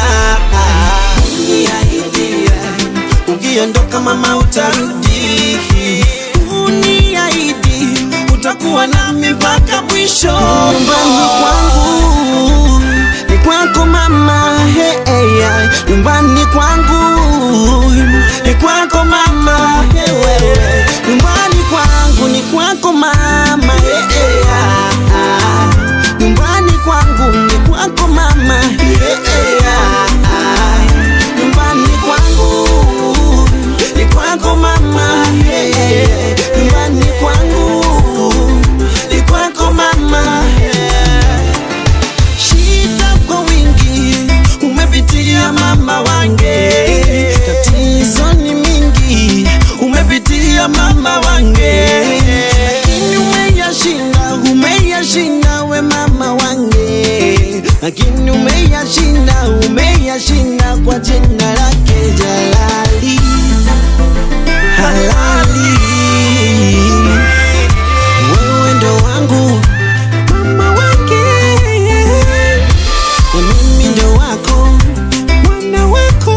Niahidi, ukiondoka mama utarudi. Uniahidi, utakuwa nami mpaka mwisho. Nyumbani kwangu ni kwako mama, hey, hey, nyumbani kwangu ni kwako mama, hey, wewe. Nyumbani kwangu ni kwako mama, hey, hey, ah, ah. Nyumbani kwangu ni kwako mama, hey, hey, ah, ah. Nyumbani kwangu ni kwako mama, hey, hey. Nyumbani kwangu ni kwako mama, hey. Shida kwa wingi umepitia mama wange, tatizo ni mingi umepitia mama wange, lakini umeyashinda, umeyashinda we mama wange, lakini umeyashinda, umeyashinda kwa jina lake Jalali halali. Wewe ndo wangu mama wange, na mimi ndo wako mwana wako.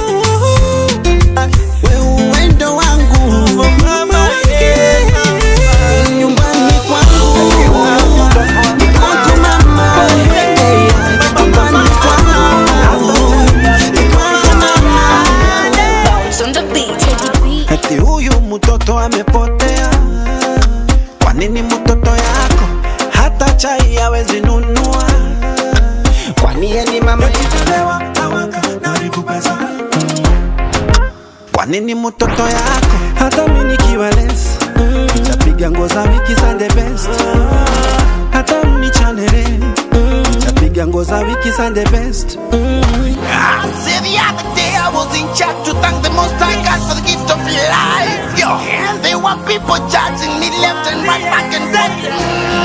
Wewe ndo wangu mama wange, nyumbani kwangu ni kwako mama, nyumbani kwangu ni kwako mama. Eti huyu mtoto amepotea, kwa nini mtoto yako hata chai hawezi nunua? Kwani yeye ni mama yelewa awaka na rikupesa? Kwa nini mtoto yako hata mimi nikiwa less nitapiga nguo za wiki Sunday best? Hata mimi chanere nitapiga nguo za wiki Sunday best. I said the other day I was in church to thank the Most High God for the gift of life. Yo, and there were people judging me left and right, back and forth.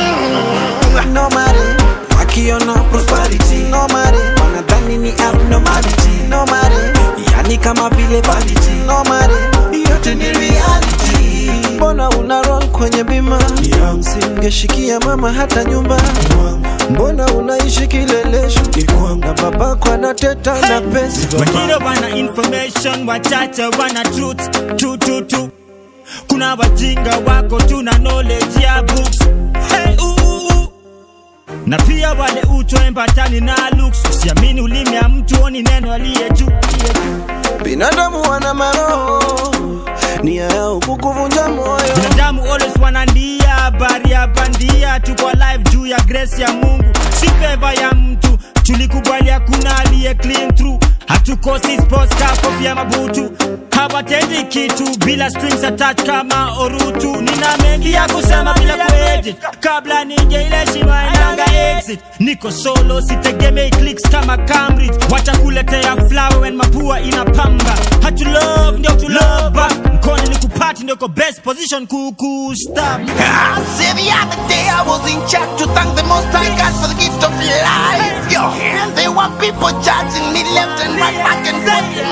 Mm. No matter wakiona prosperity, no matter wanadhani ni abnormality, no matter yani kama vile vanity, no matter yote ni reality. Mbona una roll kwenye bima? Singeshikia mama hata nyumba. Mbona unaishi kilelesho na babako anateta na pesa? Wengine wana information, wachache wana truth. Tu tu tu. Kuna wajinga wako tuna knowledge ya books. Hey uh, uh, uh. Na pia wale uto embatani na looks. Usiamini ulimi ya mtu, oni neno aliye juu. Binadamu wana maroho, nia yao kukuvunja moyo. Binadamu always wanandia habari ya bandia. Tuko live juu ya grace ya Mungu, si favor ya mtu. Tulikubali hakuna aliye clean through. Hatukosi sports car, kofia mabutu. Hawatendi kitu bila strings attached kama orutu. Nina mengi ya kusema bila kuedit, kabla nije ile shima inanga exit. Niko solo sitegemei clicks kama Cambridge. Watakuletea flower when mapua inapamba. Hatu love ndio tu love back. Mkono ni kupati ndio ko best position kuku stop. I said the other day I was in church to thank the Most High God for the gift of life. Yo, and there were people judging me left and right, back and forth.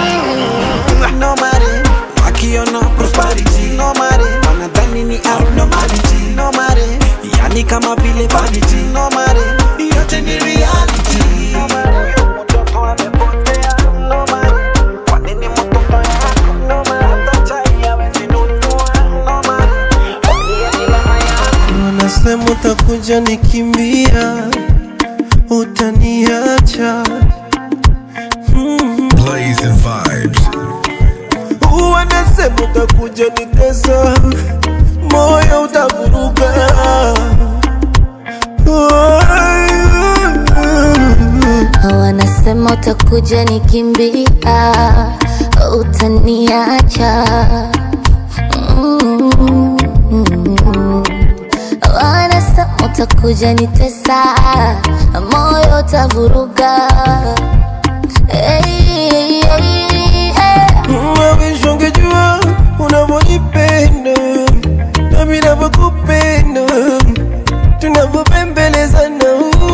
Mm. No matter wakiona prosperity, no matter wanadhani ni abnormality, no matter yani kama vile vanity, no matter yote ni reality. No matter mtoto amepotea, no matter kwa nini mtoto yako, no matter hata chai hawezi nunua, no matter kwa nini mama yako Wanasema utakuja nikimbia, utaniacha. mm. Blazing vibes. Wanasema utakuja nitesa, moyo utavuruga. Wanasema utakuja nikimbia, utaniacha. mm. Wanasema utakuja nitesa, moyo utavuruga. Hey, hey, hey. Wewe ungejua unavyonipenda na mimi ninavyokupenda, tunavyopembelezana.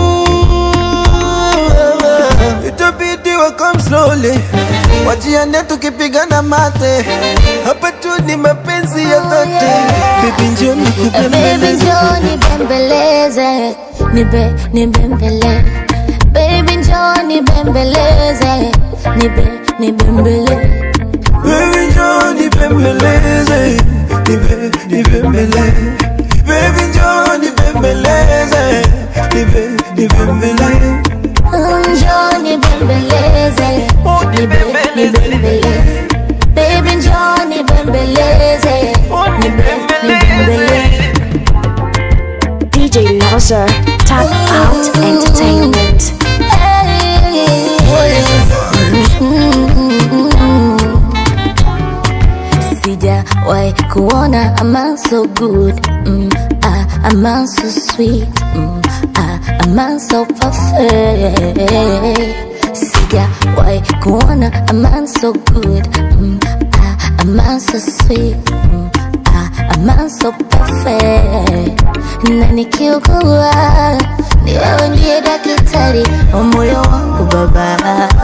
Itabidi wa come slowly, wajiane tukipigana mate. Hapa tu ni mapenzi ya dhati. Baby njoo nikubembeleze, baby njoo nibembeleze, nibe nibembele. Baby njoo nibembeleze, nibe nibembele. Baby njoo nibembeleze, nibe nibembele. Baby njoo nibembeleze, nibe nibembele. Njoo nibembeleze, nibe nibembele. Baby njoo nibembeleze, nibe nibembele. D J Loser, Tap Out Entertainment. Sijawahi kuona a man so good, mm, ah, a man so sweet, mm, ah, a man so perfect. Sijawahi kuona a man so good, mm, ah, a man so sweet, mm, ah, a man so perfect. Na nikiugua ni wewe ndiye daktari wa moyo wangu baba.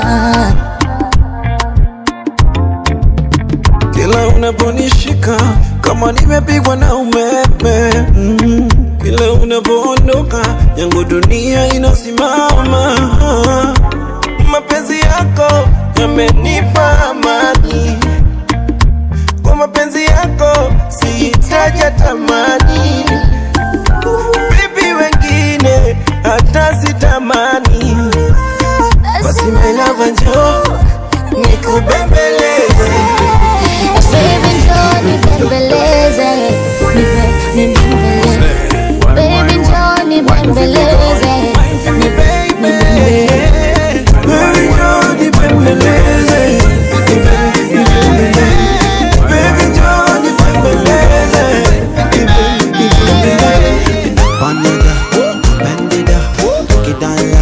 Kila unaponishika kama nimepigwa na umeme, mm. Kila unapoondoka yangu dunia inasimama. Mapenzi yako yamenipa amani, kwa mapenzi yako sihitaji tamani. Baby wengine hata sitamani. Basi my love njoo nikubembeleze. Baby njoo nibembeleze, nibe nibembele. Baby njoo nibembeleze, nibe nibembele. Baby njoo nibembeleze, nibe nibembele. Baby njoo nibembeleze, nibe nibembele. Bandida, bandida, kidala.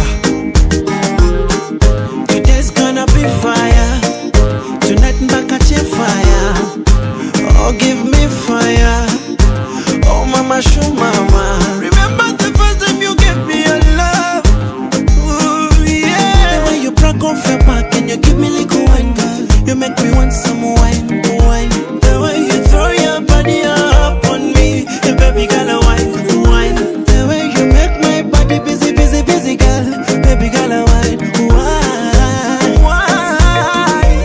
Today's gonna be fire. Tonight mpaka che fire. Oh give me fire. Oh mama show mama. Remember the first time you gave me your love. Ooh yeah. The way you broke off your back and you give me little wine, girl. You make me want some wine, wine. The way you throw your body up on me, yeah, baby girl, wine, wine. The way you make my body busy, busy, busy, girl. Baby girl, wine, wine, wine.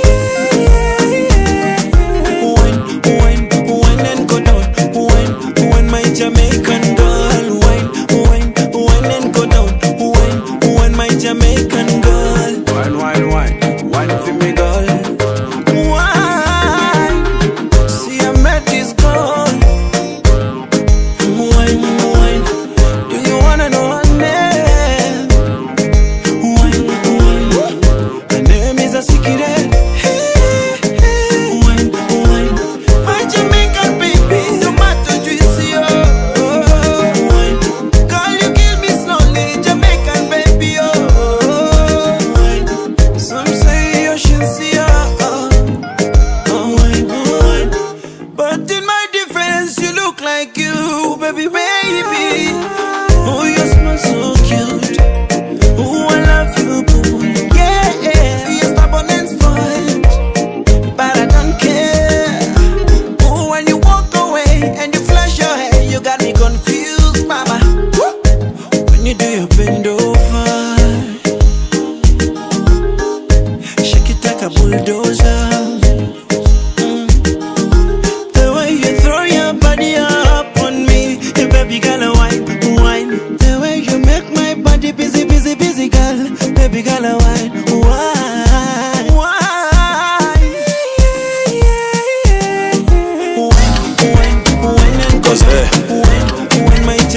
Wine, wine, wine and go down. Wine, wine, my Jamaican girl. Wine, wine, wine and go down. Wine, wine, my Jamaican girl. Wine, wine, wine, wine for me, girl. Wine. See, I met this girl. Wine, wine. Do you wanna know her name? Wine, wine. Her name is a secret. Wine, wine. My Jamaican baby, no matter do you see her. Wine. Girl, you kill me slowly, Jamaican baby, oh. Wine. Some say you should see her. Oh, wine, wine. But in my defense, you look like you, baby, baby. Oh, you smell so cute. Oh, I love you, boo. Yeah, you're stubborn and spoiled, but I don't care. Oh, when you walk away and you flash your hair, you got me confused, mama. When you do your bend over, shake it like a bulldozer. Mm. The way you throw your body up on me, yeah, baby girl,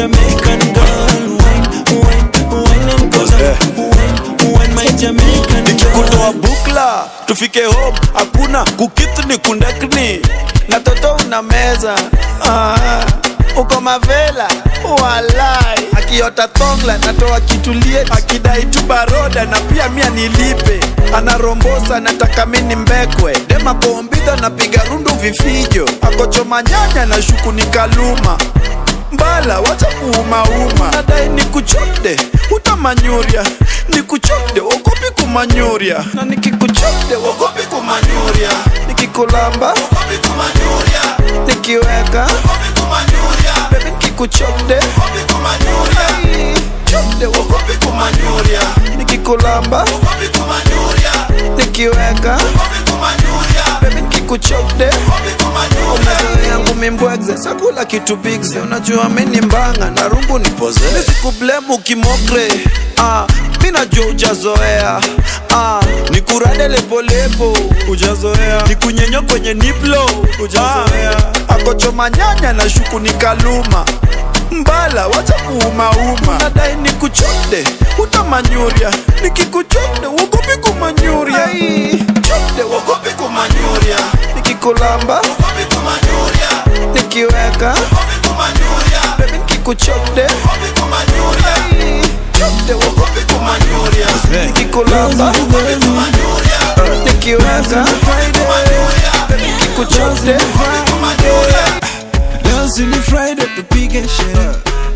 Jamaican girl, wine, wine, wine and go wine, wine my Jamaican girl. Nikikutoa bukla, tufike home, hakuna kukitu ni kundakni. Na toto una meza, ah, uko mavela, walai. Akiota tongla, natoa kitulie, akidai tu baroda na pia mia nilipe. Anarombosa, nataka mini mbekwe. Dema bombida, napiga rundu vifijo. Akochoma nyanya na shuku ni kaluma. Mbala, wacha kuuma uma. Nadai ni kuchokde, utamanyuria. Ni kuchokde, okopi kumanyuria. Na nikikuchokde, okopi kumanyuria. Nikikulamba, okopi kumanyuria. Nikiweka, okopi kumanyuria. Baby nikikuchokde, okopi kumanyuria. Chokde, okopi kumanyuria. Nikikulamba, okopi kumanyuria. Nikiweka, okopi kumanyuria. Baby nikikuchokde, okopi kumanyuria. Umezo yangu mimbwegze, sakula kitu bigze. Unajua meni mbanga, na rungu nipoze. Nisikublemu kimokre, ah, mina jo ujazoea. Ah, nikurade lepo lepo, ujazoea. Nikunyenyo kwenye niplo, ujazoea. Ah, akochoma nyanya na shuku ni kaluma. Mbala, wacha kuuma uma. Nadai nikuchokde, utamanyuria. Nikikuchokde, wogopi kumanyuria. Chokde, wogopi kumanyuria. Nikikulamba, wogopi kumanyuria. Nikiweka, wogopi kumanyuria. Baby nikikuchokde, wogopi kumanyuria. Chokde, wogopi kumanyuria. Nikikulamba, wogopi kumanyuria. Nikiweka, wogopi kumanyuria. Baby nikikuchokde, wogopi kumanyuria. Leo ni Friday tupige sherehe.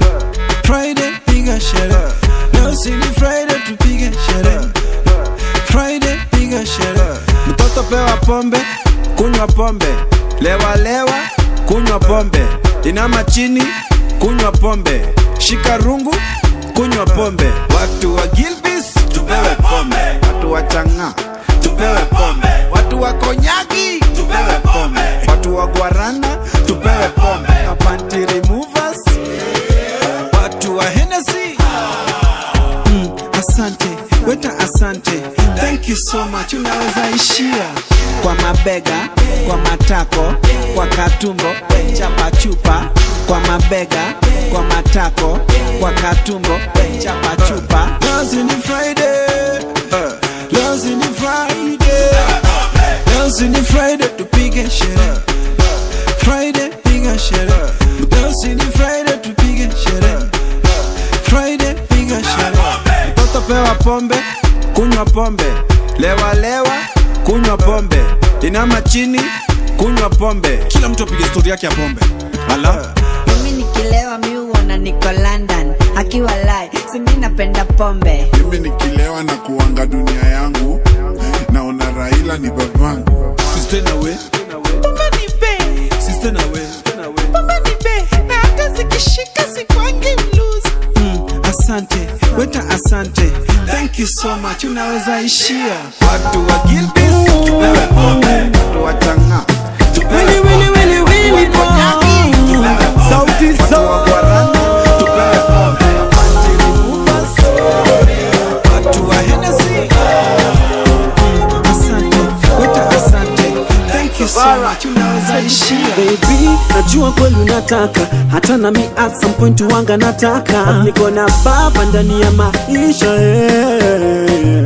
Friday piga sherehe. Leo ni Friday tupige sherehe. Friday piga sherehe. Mtoto pewa pombe, kunywa pombe. Lewa lewa, kunywa pombe. Inama chini, kunywa pombe. Shika rungu, kunywa pombe. Watu wa Gilbis, tupewe pombe. Watu wa Changa, tupewe pombe. Watu wa Konyagi, tupewe pombe. Watu wa Guarana, tupewe pombe. Panty removers, watu wa Hennessy. Mm, asante, weta asante. Thank you so much, unaweza ishia. Kwa mabega, kwa matako, kwa katumbo, chapa chupa. Kwa mabega, kwa matako, kwa katumbo, chapa chupa. Leo ni Friday, uh, leo ni Friday, leo ni Friday tupige sherehe. Friday piga sherehe. Leo ni Friday tupige sherehe. Friday piga sherehe. Mtoto pewa pombe, kunywa pombe. Lewa lewa, kunywa pombe. Inama chini, kunywa pombe. Kila mtu apige story yake ya pombe. Ala. Mimi nikilewa mi uona niko London. Akiwa live, si mimi napenda pombe. Mimi nikilewa na kuanga dunia yangu. Naona Raila ni babangu. Sister na we. Pombe ni be. Sister na we. Pombe ni be. Na hata zikishika sikwangi blues. Mm, asante, weta asante. Thank you so much, unaweza ishia. Watu wa Gilbis, tupewe pombe. Watu wa Changa, tupewe pombe. Willy, willy, willy, willy, Konyagi, tupewe pombe. Sauti Sol, watu wa Guarana, tupewe pombe. Panty removers, watu wa Hennessy. Mm, asante, weta asante. Thank you so much, unaweza ishia. Baby, najua kweli unataka. Hata na mi at some point wanga nataka. Niko na baba ndani ya maisha, eh.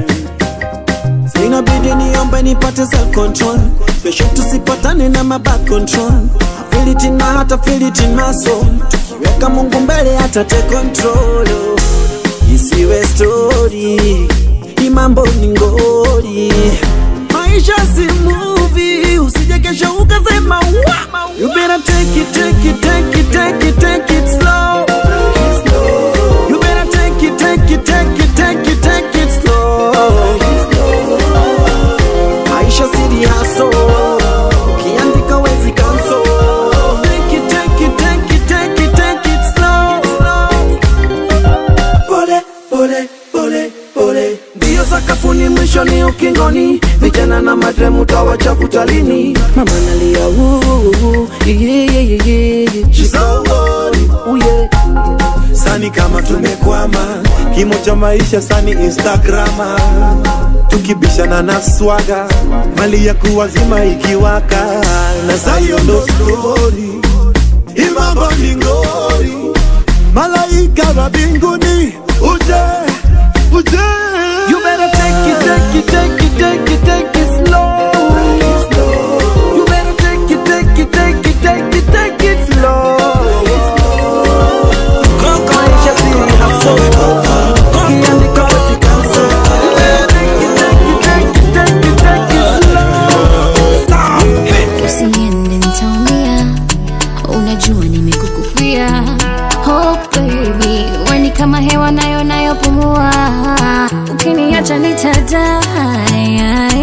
Inabidi niombe nipate self control. Kesho tusipatane na ma bad control. Feel it in my heart, I feel it in my soul. Tukiweka Mungu mbele hata take control. Isiwe story, hii mambo ni ngori. Maisha si movie, usije kesho ukasema wa. You better take it, take it, take it, take it, take it slow. You better take it, take it, take it, take it, take it slow. Maisha si rihaso, ukiandika wezi kanso. Take it, take it, take it, take it, take it slow. Pole, pole, pole, pole. Ndiyo sakafuni mwisho ni ukingoni. Vijana na madremu tawachafuta lini. Mama nalia woo, yeah, yeah, yeah, yeah. She's so worried, ooh yeah. Sani kama tumekwama, kimo cha maisha sani Instagrama. Tukibishana na swaga, mali ya kuwazima ikiwaka. Na sayo ndo story, imambo ni ngori. malaika wa mbinguni uje, uje. You better take it, take it, take it, take it, take it slow. You better take it, take it, take it, take it, take it slow. Maisha si hapo, kiandika wati kansa. You better take it, take it, take it, take it, take it slow. Usiende nitaumia, unajua nimekukufia. Oh baby, weni kama hewa nayo nayo pumua, ukiniacha nitadai.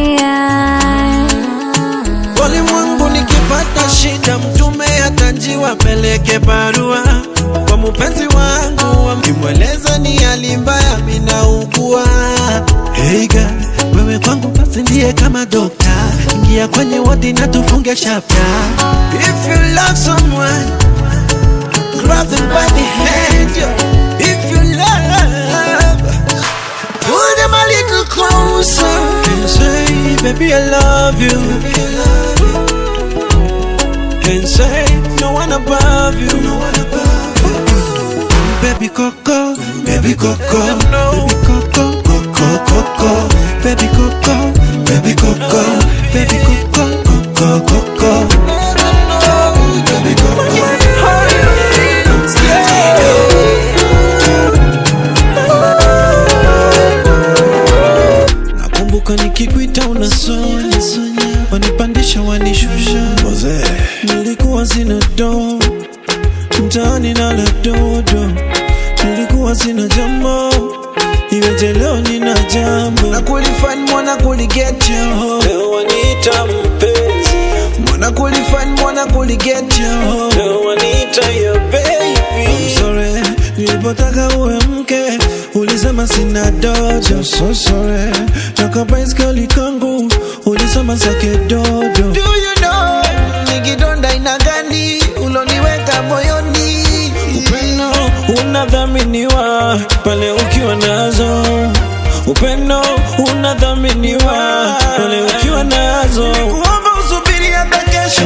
Walimwengu nikipata shida, mtume atanjiwa peleke barua kwa mpenzi wangu, kimweleza ni hali mbaya mina ugua. Hey girl, wewe kwangu basi ndiye kama dokta, ingia kwenye wodi na tufunge chapter. If you love someone, grab them by the hand, yo. If you love, pull them a little closer and say, baby I love you, and say, no one above you, no one above you. Baby Coco, baby Coco, baby Coco, Coco, Coco, baby Coco, baby Coco, baby Coco, Coco, Coco, baby Coco. Nakumbuka nikikuita unasonya, wanipandisha wanishusha. Nilikuwa sina do, mtaani nala dodo. Nilikuwa sina jambo, iweje leo nina jambo. Na kulifan mwana kuliget yo, leo wanita mpenzi. Mwana kulifan mwana kuliget yo, leo wanita yo baby. I'm sorry, nilipotaka uwe mke ulisema sina dojo. So sorry, nakabaiskeli kangu ulisema sake dodo. Do you know nikidonda inagani uloniweka moyoni? Upendo unadhaminiwa pale ukiwa nazo, upendo unadhaminiwa pale ukiwa nazo. Nilikuomba usubiri hata kesho,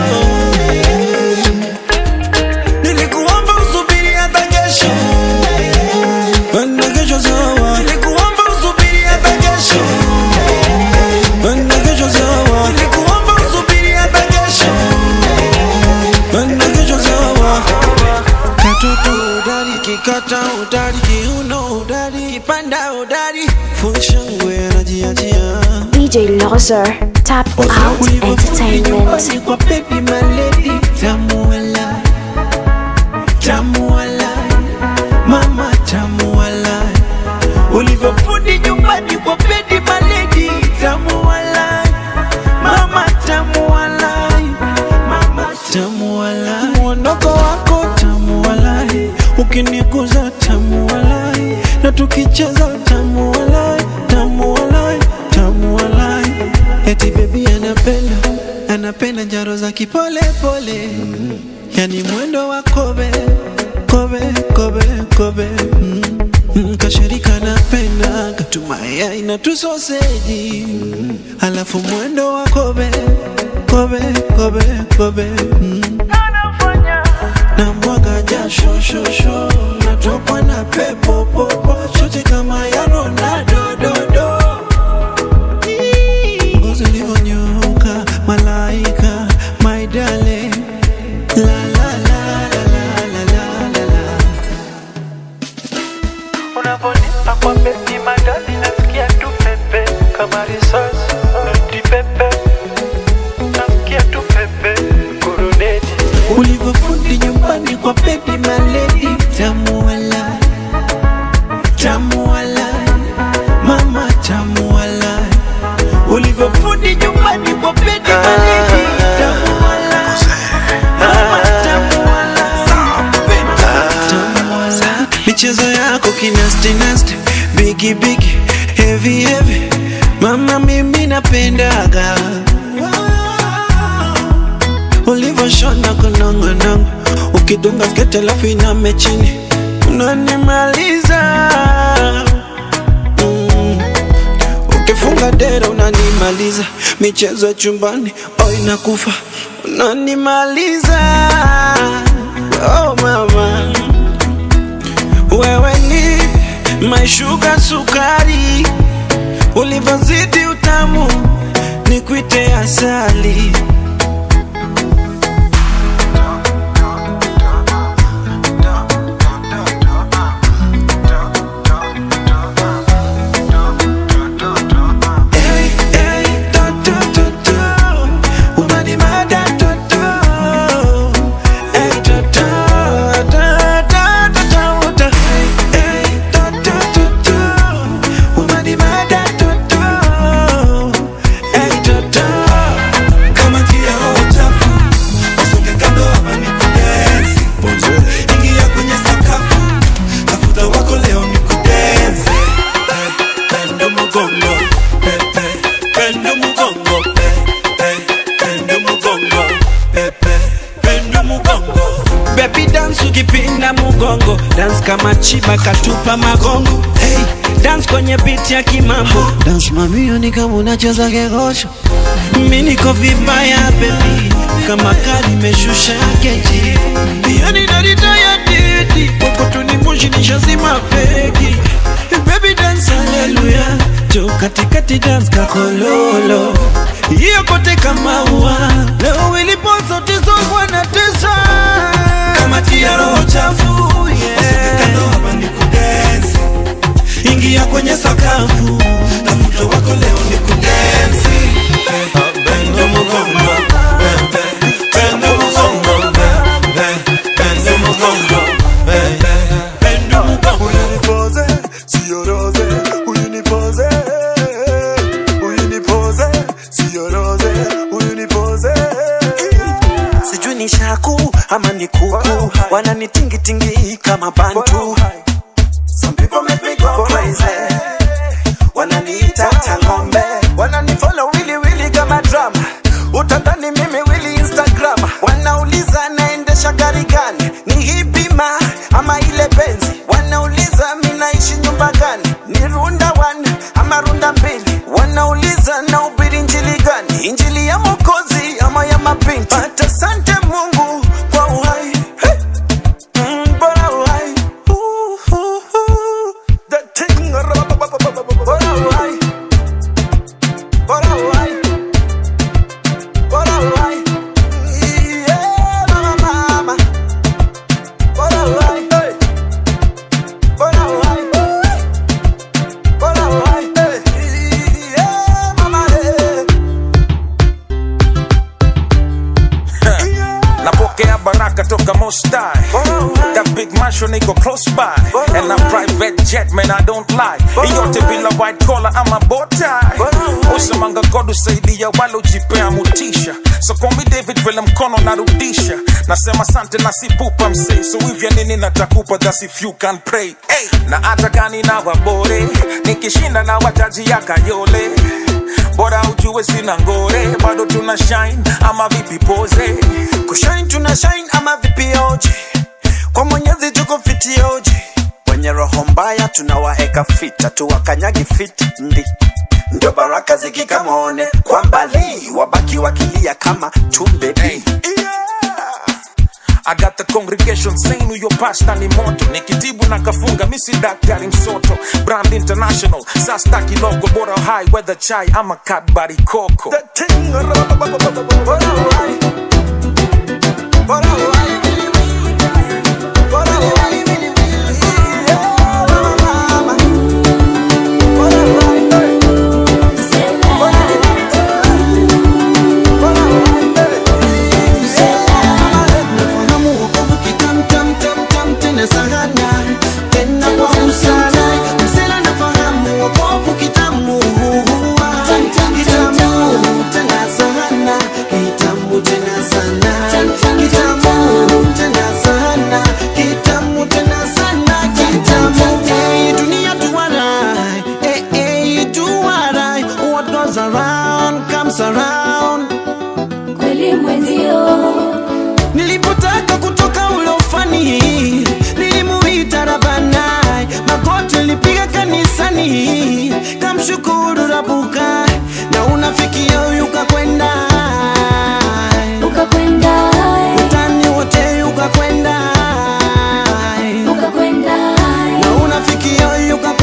nilikuomba usubiri hata kesho, wenda kesho sawa. Nilikuomba usubiri hata kesho, wenda kesho sawa. Nilikuomba usubiri hata kesho, wenda kesho sawa. Katoto udari, kikata udari, kiuno udari, kipanda udari, funshangwe anajiachia. D J Loser, Tap Out Entertainment. Kwa baby my lady, tamu wala, tamu wala, mama tamu wala. Ulivyofundi nyumbani kwa baby my lady, tamu wala, mama tamu wala, mama tamu wala. Mwondoko wako tamu wala, ukiniguza tamu wala, na tukicheza tamu wala, tamu wala, tamu wala. Eti baby anapenda, anapenda njaro za kipole pole, yani mwendo wa kobe, kobe, kobe, kobe. Mm. Mm, kashirika napenda katumaya ina tu sausage, mm. Alafu mwendo wa kobe, kobe, kobe, kobe. Mm. Na mwaga jasho shosho, natokwa na pepo popo, shoti kama ya Ronaldo do do. Ngozi ulivyonyoka malaika, my darling, la la la la la la la la. Unaponipa kwa baby madali nasikia tu pepe kama risasi, noti pepe nasikia tu pepe kuruneti. Ulivyofundi nyumbani kwa baby my lady, tamu wala, tamu wala, mama tamu wala. Ulivyofundi nyumbani kwa baby my lady, tamu wala, mama tamu wala, tamu wala. Michezo yako kinasti nasti, bigi bigi, heavy heavy, mama mimi napendaga. Ulivyoshona kunongo nongo, ukidunga skete lafu iname chini, unanimaliza. Mm. Ukifunga dera unanimaliza, michezo chumbani oh inakufa, unanimaliza. Oh mama, maishuka sukari, ulivozidi utamu nikuite asali. Dance kama chiba katupa magongo. Hey, dance kwenye beat ya kimambo. Dance mamio ni kama unacheza kegosho. Mimi niko vibaya baby, kama kali meshusha keji. Yani narita ya didi, poko tunimushi nishazima feki. Baby dance hallelujah, jo katikati dance kakololo. Hiyo kote kama ua, leo ilipozo tizo kwa na tesa. Kama tia roho chafu, yeah. Kando hapa ni kudance, ingia kwenye sakafu, tafuta wako leo ni kudance. Bendo mugongo, bendo mugongo, bendo mugongo, bendo mugongo. Uyunipoze, siyo rose, uyunipoze, uyunipoze, siyo rose, uyunipoze. Sijui ni shaku ama ni kuku, wanani tingi tingi kama bantu. Some people make me go crazy, wananiita tangombe, wanani follow really really kama drama. Utadhani mimi wili Instagram, wanauliza naendesha gari gani, ni hipima ama ile Benzi. Wanauliza mimi naishi nyumba gani, ni runda one ama runda mbili. Wanauliza na ubiri injili gani, injili ya Mwokozi ama ya mapinti. But asante Mungu kwa uhai, hey. Mm, bora uhai, uh, uh, uh. The thing, bora uhai, bora uhai, bora uhai, yeah mama mama, bora uhai, hey. Bora uhai, bora uhai, hey. Yeah mama, hey. Napokea baraka toka Mostai. That big mansion iko close by, and a private jet, man I don't lie. Iyote bila white collar ama bow tie. Usemanga God usaidia walo jipea mutisha. So call me David vile mkono narudisha. Nasema sante na sipupa msee. So hivya nini natakupa, that's if you can pray. Hey. Na hata kani na wabore, nikishinda na wataji ya kayole. Bora ujue sina ngore, bado tuna shine ama vipi pose. Kushine tuna shine ama vipi oje, kwa Mwenyezi tuko fiti oje. Wenye roho mbaya tunawaeka fita, tuwakanyagi fiti ndi. Ndio baraka zikikamone kwa mbali, wabaki wakilia kama tumbe. Hey. I got the congregation saying your pastor ni moto. Nikitibu na kafunga misi daktari msoto. Brand international, sasta kiloko. Bora high, weather chai, ama Cadbury Coco. The thing, bora high, bora high, bora high, yeah mama, bora high, bora nilipotaka kutoka ulofani, nilimuita Rabanai, magoti nilipiga kanisani, kamshukuru Rabuka, na unafikia ukakwenda, ukakwenda, utani wote ukakwenda, ukakwenda, na unafikia ukakwenda.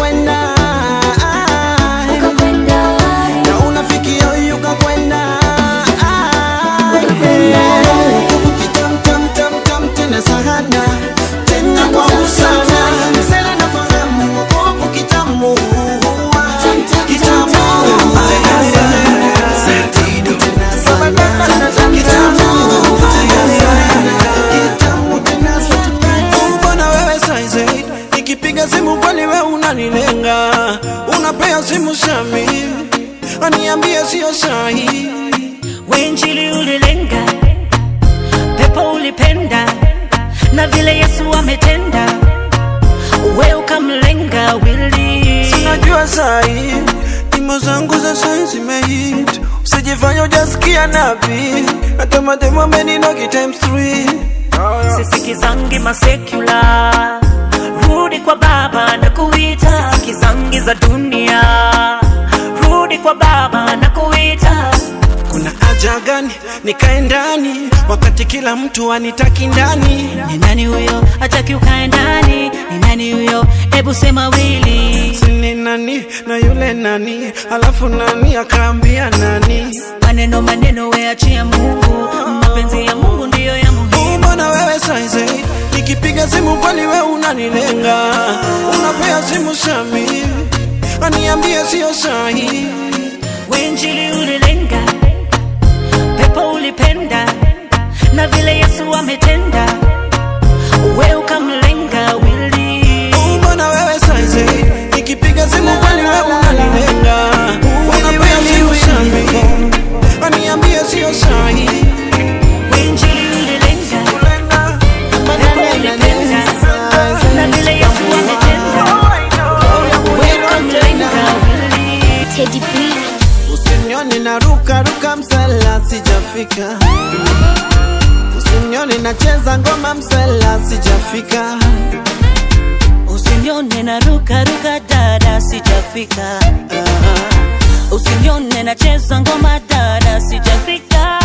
nikipiga simu kwani we unanilenga? Unapea simu Shami, aniambie sio sahi. Wenjili ulilenga, pepo ulipenda, na vile Yesu ametenda, we ukamlenga wili. Sinajua sahi, nyimbo zangu za sahi zimehit. Usijifanya ujasikia nabii, hata mademu ameninogi times three. Sisikizangi masekula, rudi kwa baba na kuita. Sisikizangi za dunia, rudi kwa baba na kuita. Kuna haja gani nikae ndani wakati kila mtu anitaki ndani? Ni nani huyo hataki ukae ndani? Ni nani huyo? Ebu sema wili. Sini nani na yule nani, alafu nani akaambia nani? Maneno maneno we achia Mungu, mapenzi ya Mungu ndiyo ya muhimu. Mbona wewe saizi nikipiga simu kwani we unanilenga? Unapea simu Shami, aniambie sio sahi. Wenjili ulilenga, pepo ulipenda, na vile Yesu ametenda, we ukamlenga wili. Mbona wewe saizi nikipiga simu kwani we unanilenga? Unapea simu Shami, aniambie sio sahi. Wenjili ulilenga, pepo ulipenda, na vile Yesu ametenda, we ukamlenga wili. Teddy B. Usinione na ruka ruka msela sijafika. Usinione na cheza ngoma msela sijafika. Usinione na ruka ruka dada sijafika. Usinione na cheza ngoma dada sijafika.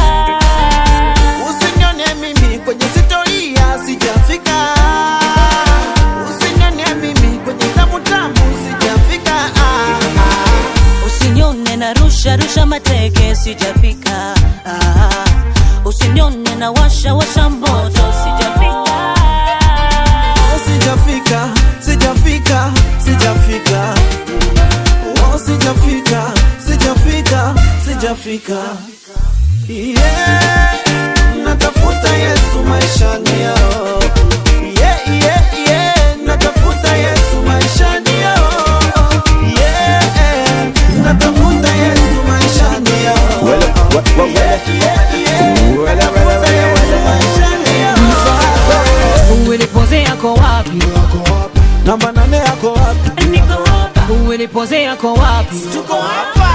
Usinione mimi kwenye sitoria sijafika. Usinione mimi kwenye tamu tamu sijafika. Usinione na rusha rusha mateke sijafika. Usinione na washa washa moto sijafika. Sijafika, sijafika, sijafika. Oh, sijafika, sijafika, sijafika. Yeah, natafuta Yesu maishani yao. Yeah, yeah, yeah, natafuta Yesu maishani yao. Yeah, natafuta Yesu maishani yao. Yeah, yeah, yeah, natafuta Yesu maishani yao. Uwelipoze yako wapi? Namba nane yako wapi? Niko hapa. Uwelipoze yako wapi? Tuko hapa.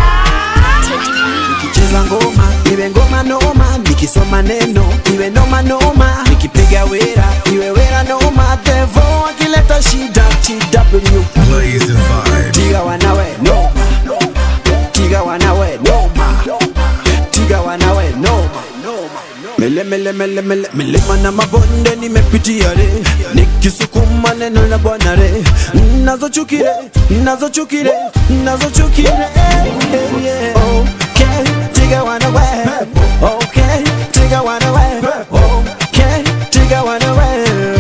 Nikicheza ngoma, iwe ngoma noma. Nikisoma neno, iwe noma noma. Nikipiga wera, iwe wera noma. Devo akileta shida, T W Blaze and vibes. Tiga wanawe noma, tiga wanawe noma, tiga wanawe noma. Mele mele mele mele milima na mabonde nimepitia re, nikisukuma neno la Bwana re. Nazo chukire, nazo chukire, nazo chukire. Okay, tiga wanawe. Okay, tiga wanawe. Okay, tiga wanawe.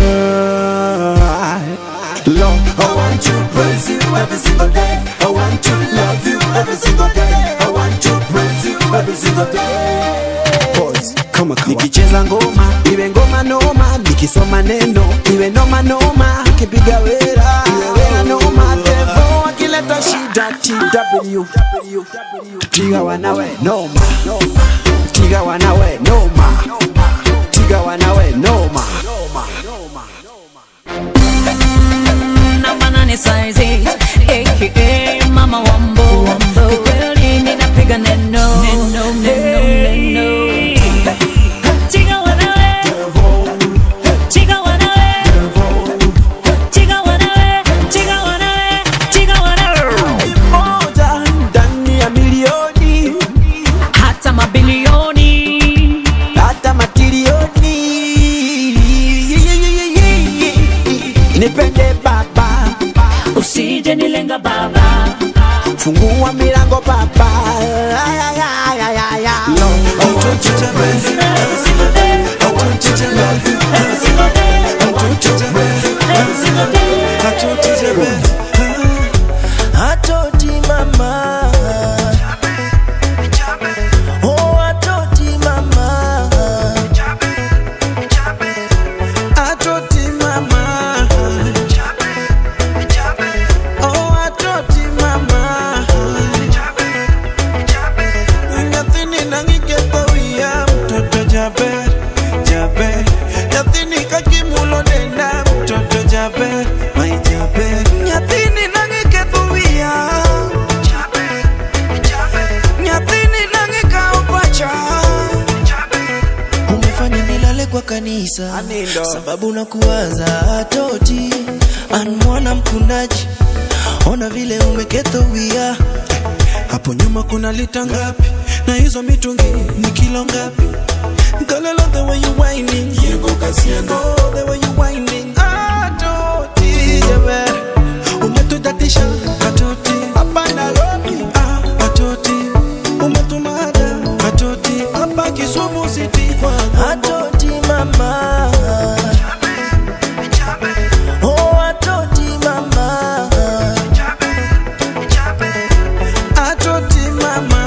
Lord, I want to praise you every single day. I want to love you every single day. I want to praise you every single day. Boys, kama kawa. Nikicheza ngoma, iwe ngoma noma. Nikisoma neno, iwe noma noma. Nikipiga wera, iwe wera noma. Devo akileta shida, T W Tiga wanawe noma, tiga wanawe noma, tiga wanawe noma. Namba nane size, aka Mama Wambo. Kweli ninapiga neno, neno, neno, neno. Tiga wanawe, tiga wanawe, tiga wanawe, tiga wanawe, tiga wanawe. Moja ndani ya milioni, hata mabilioni, hata matilioni. Nipende baba, usije nilenga baba. Fungua milango baba. Ay, ay, ay, ay, ay, ay. I want you to praise you every single day. I want you to love you every single day. I want you to praise you every single day. I want you to praise you. Atoti mama, oh atoti mama, Atoti mama, kabisa, sababu na kuwaza toti anmwana mkunaji, ona vile umeketa wia. Hapo nyuma kuna lita ngapi? Na hizo mitungi ni kilo ngapi? Girl, I love the way you whining, oh, the way you whining. Atoti, yeah, umetudatisha atoti, hapa Nairobi, ah, atoti, umetumada atoti, hapa Kisumu City kwa atoti mama, oh atoti mama, atoti mama.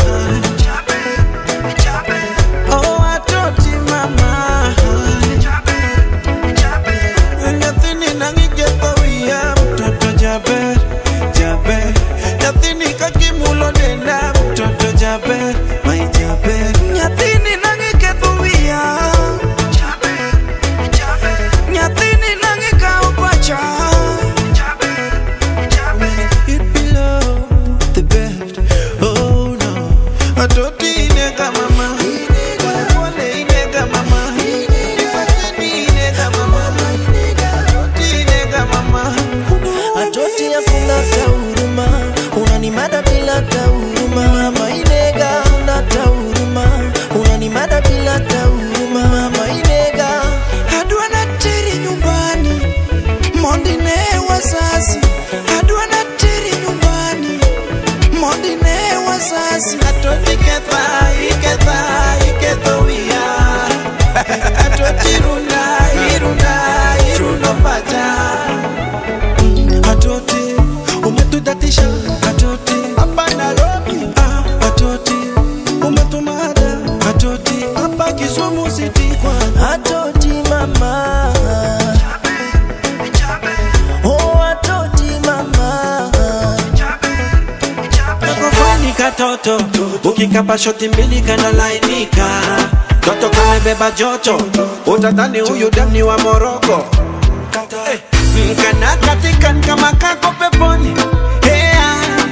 Toto, ukikapa shoti mbili kana lainika. Toto kamebeba joto, utadhani huyu demni wa Moroko. Hey. Mkana katikan kama kako peponi, hey,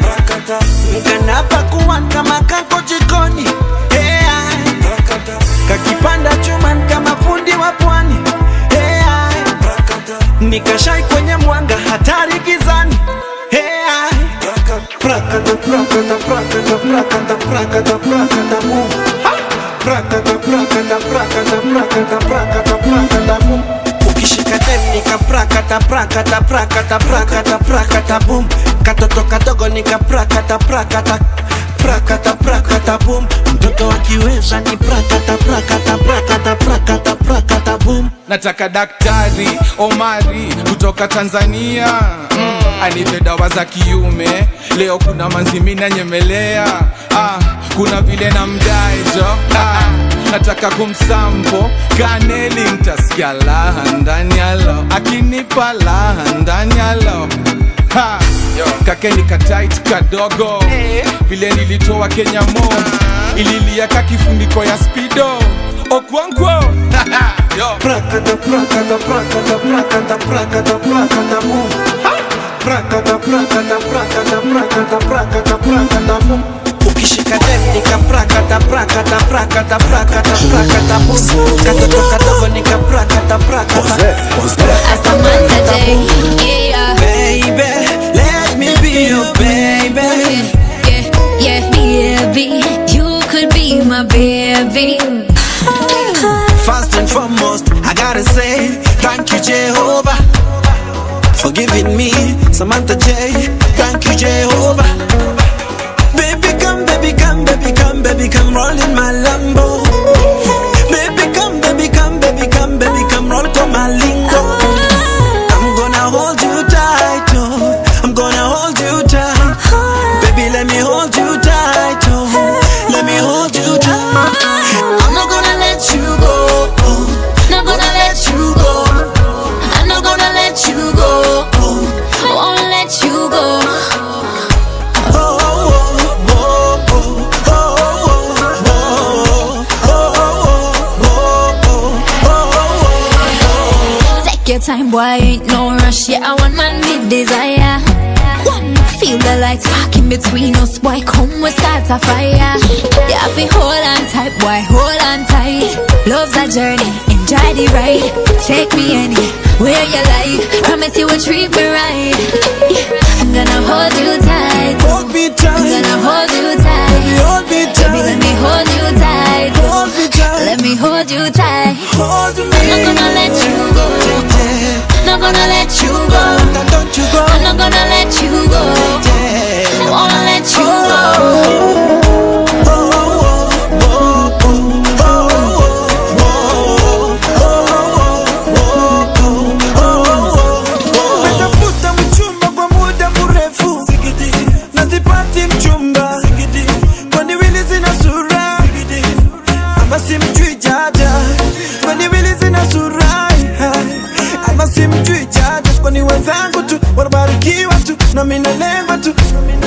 mkana pakuan kama kako jikoni, hey, kakipanda chuman kama fundi wa pwani, hey, nikashai kwenye mwanga hatari gizani, hey, prakata prakata prakata prakata prakata prakata mu prakata prakata prakata prakata prakata prakata mu ukishika dem nika prakata prakata prakata prakata prakata boom katoto kadogo nika prakata prakata prakata prakata boom mtoto akiweza ni prakata prakata prakata prakata prakata boom. Nataka daktari Omari kutoka Tanzania, mm, anipe dawa za kiume. Leo kuna manzimi na nyemelea, ah, kuna vile na mdaejo, ah, nataka kumsampo kaneli ntasikia laha ndani alo, akinipa laha ndani alo, ha, kakeni katight kadogo, vile nilitoa Kenya mo, ililia kakifuniko ya speedo, okwankwo, yo. Prakata prakata prakata prakata prakata prakata mu prakata prakata prakata prakata prakata prakata mu ukishika dem nika prakata prakata prakata prakata prakata mu katoto kadogo nika prakata prakata Samantha Day, yeah. Baby, let me be your baby. Yeah, yeah, baby, you could be my baby. First and foremost, I gotta say thank you, Jehovah, for giving me Samantha J. Thank you, Jehovah. Baby come, baby come, baby come, baby come, roll in my Lambo. Baby come, baby come, baby come, baby come, roll to my lingo. I'm gonna hold you tight, oh. I'm gonna hold you tight. Baby, let me hold you tight, oh. Let me hold you tight. I'm not gonna let you go. Not gonna let you go. I'm not gonna let you go. Won't let you go. Oh, oh, oh, oh, oh, oh, oh, oh. Take your time, boy, ain't no rush. Yeah, I want man with desire. Feel the light sparking between us, boy, come we start a fire. You have to hold on tight, boy, hold on tight. Love's a journey, enjoy the ride. Take me anywhere you like, promise you will treat me right. Yeah, I'm gonna hold you tight. Hold me tight. I'm gonna hold you tight. Baby, hold me tight. Baby, let me hold you tight. Hold me tight. Let me hold you tight. Hold me. I'm not gonna let you go. Not gonna let you go. Don't you go. I'm not gonna let you go. I wanna let you go. Umetafuta mchumba kwa muda mrefu, na sipati mchumba. Kwani wili zina sura ama simjui jaja? Kwani wili zina sura ama simjui jaja? Kwani wenzangu tu wanabarikiwa tu na mimi nalemba tu.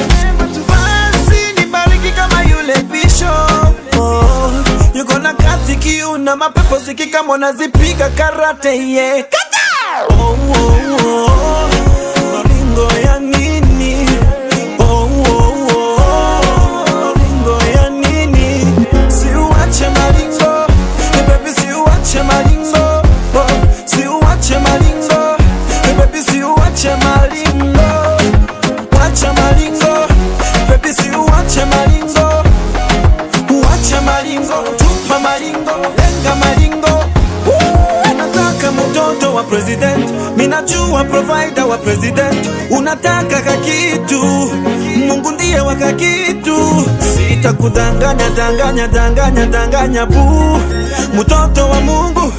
Basi nibariki kama yule bishop. Oh, yuko na kati kiuna mapepo sikika mwana zipiga karate yeah. Kata! Oh, oh, oh. Maringo ya nini? Oh, oh, oh. Maringo ya nini? Si uache maringo. Hey baby, si uache maringo. Oh, si uache maringo. Hey baby, si uache maringo. Wacha maringo. Baby, si uache maringo. Uache maringo. Tupa maringo. Lenga maringo. Unataka mtoto wa president, minajua provider wa president. Unataka kakitu, Mungu ndiye wa kakitu. Sita kudanganya, danganya, danganya, danganya bu. Mtoto wa Mungu,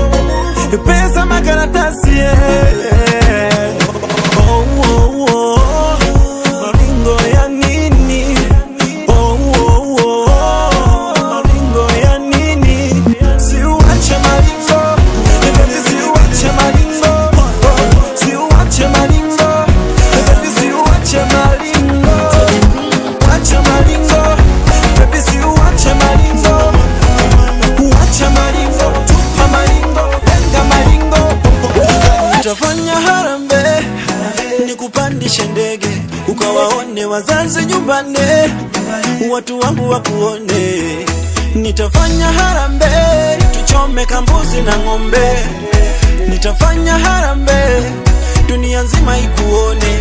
pesa makaratasi yeah. Oh, oh, oh. Maringo ya nini? Oh, oh, oh. Maringo ya nini? Si uache maringo. Baby, si uache maringo. Oh, si uache maringo. Baby, si uache maringo. Uache maringo. Baby, si uache maringo. Uache maringo. Tupa maringo. Lenga maringo. Utafanya harambe, nikupandishe ndege ukawaone wazazi nyumbani, watu wangu wakuone. Nitafanya harambe, tuchome kambuzi na ng'ombe. Nitafanya harambe, dunia nzima ikuone.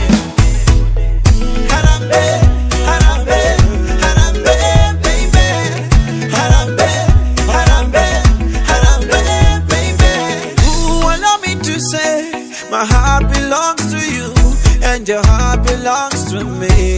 Harambe, harambe, harambe, baby. Harambe, harambe, harambe, baby. Ooh, allow me to say, my heart belongs to you, and your heart belongs to me.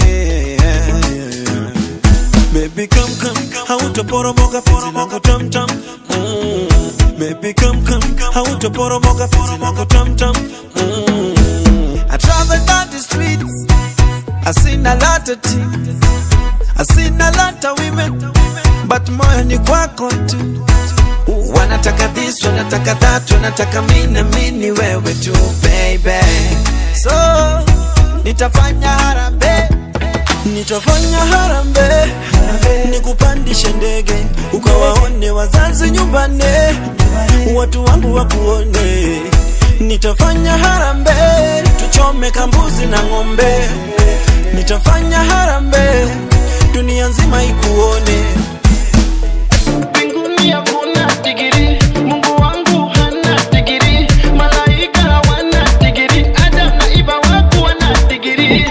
Baby, come, come, hautaporomoka penzi langu tam tam. Mm. Baby, come, come, hautaporomoka penzi langu tam tam. Mm. I travel down the streets, I seen a lot of things, I seen a lot of women, but moyo ni kwako tu. Wanataka this, wanataka that, wanataka mimi mimi wewe tu baby. So nitafanya harambe, nitafanya harambe, nikupandishe ndege ukawaone wazazi nyumbani, watu wangu wakuone. Nitafanya harambe, tuchome kambuzi na ng'ombe. Nitafanya harambe, dunia nzima ikuone. Mbinguni hakuna digiri, Mungu wangu hana digiri, malaika hawana digiri, Adam na Eva wako wana digiri.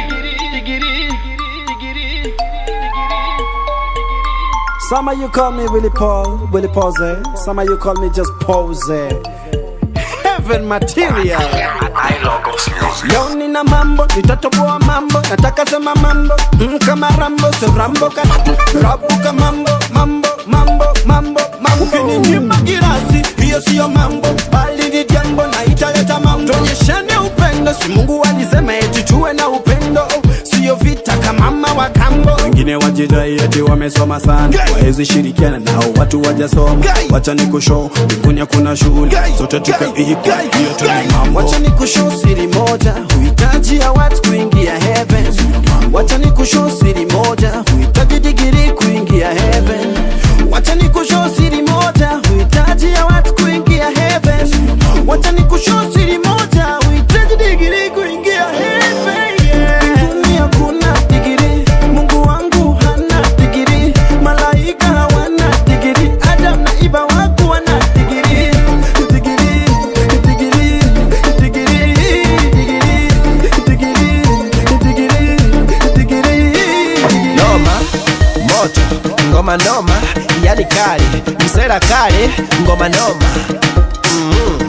Some of you call me Willie Paul, Willie Pose. Some of you call me just Pose. Heaven material. I Logos Music. Leo nina mambo, nitatoboa mambo, nataka sema mambo, mm, kama Rambo, so Rambo ka rabuka mambo, mambo, mambo, mambo, mambo. Ukininyima girasi, hiyo siyo mambo, bali ni jambo na italeta mambo. Tuonyeshane upendo, si Mungu alisema eti tuwe na upendo, siyo vita kama mama wa kambo. Wengine wajidai eti wamesoma sana, waezi shirikiana nao watu wajasoma. Wacha nikushow, mbinguni hakuna shule, sote tukaiga, hiyo tu ni mambo. Wacha nikushow siri moja, huhitaji ya watu kuingia heaven. Wacha nikushow siri moja, huhitaji digiri kuingia heaven. Wacha nikushow siri moja, huhitaji ya watu kuingia heaven. Wacha nikushow siri moja, huhitaji digiri kuingia heaven. Yeah. Mbinguni hakuna ngoma noma, yani kali, msela kali, ngoma noma. Mm-hmm.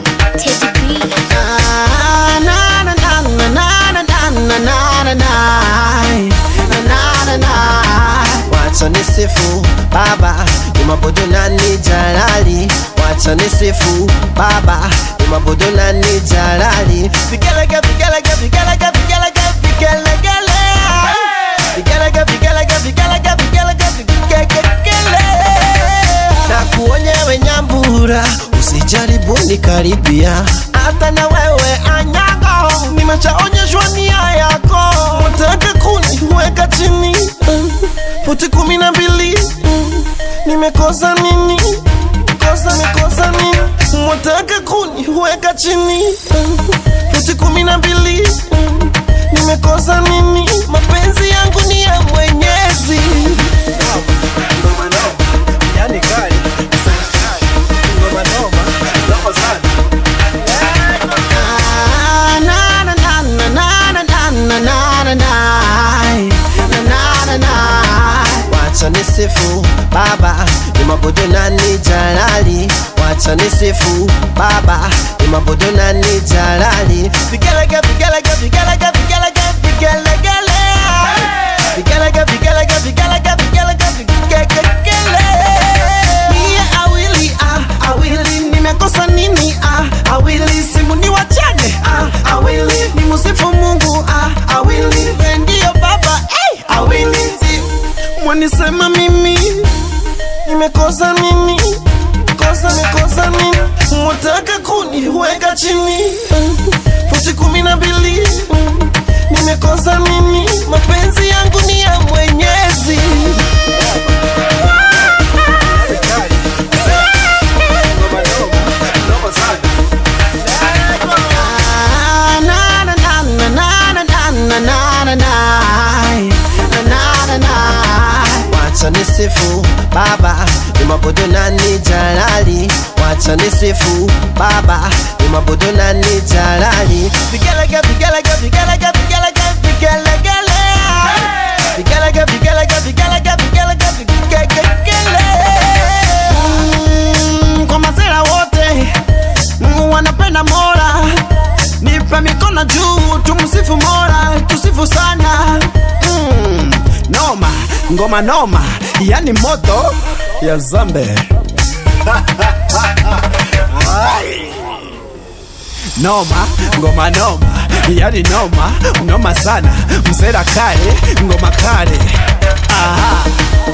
Ah, na na na na na na na na na na na na na. Wacha nisifu baba, umabudu nani jalali. Wacha nisifu baba, umabudu nani jalali. Vigelegele, vigelegele, vigelegele, vigelegele, vigelegele. Vigelegele, vigelegele, vigelegele, vigelegele, vigelegele. Na kuonyewe nyambura, usijaribu nikaribia. Hata na wewe anyango, nimeshaonyeshwa nia yako. Unataka kuniweka chini, futi kumi na mbili. Nimekosa nini? Kosa nikosa nini? Unataka kuniweka chini, futi kumi na mbili. Nimekosa nini? Mapenzi yangu ni ya Mwenyezi. Ngoma noma, yani kali. Ngoma noma, noma sana. Ah, na na na na na na na na na na na na. Wacha nisifu baba, umabudu nani jalali. Wacha nisifu baba, umabudu nani jalali. Vigelegele, vigelegele, vigelegele, vigelegele, vigelegele. Vigelegele, vigelegele, vigelegele, vigelegele, vigelegele. Mie awili, ah, awili, nimekosa nini, ah, awili, simu ni wachane, ah, awili, ni musifu Mungu, ah, awili, ndio baba, eh, awili. Mwanisema mimi, nimekosa nini, kosa nikosa nini? Mwataka kuniweka chini, futi kumi na mbili. Nimekosa nini? Mapenzi yangu ni ya Mwenyezi. Wacha nisifu baba, umabudu nani jalali. Wacha nisifu baba, umabudu nani jalali. Vigelegele, vigelegele, vigelegele, vigelegele, vigelegele. Vigelegele, vigelegele, vigelegele, vigelegele, vigelegele. Mm, kwa mazera wote mm, wanapenda Mola. Nipe mikono juu, tumsifu Mola, tusifu sana. Mm, noma, ngoma noma, yani moto ya Zambe. Noma, ngoma noma, yani noma, noma sana. Msela kale, ngoma kale. Aha.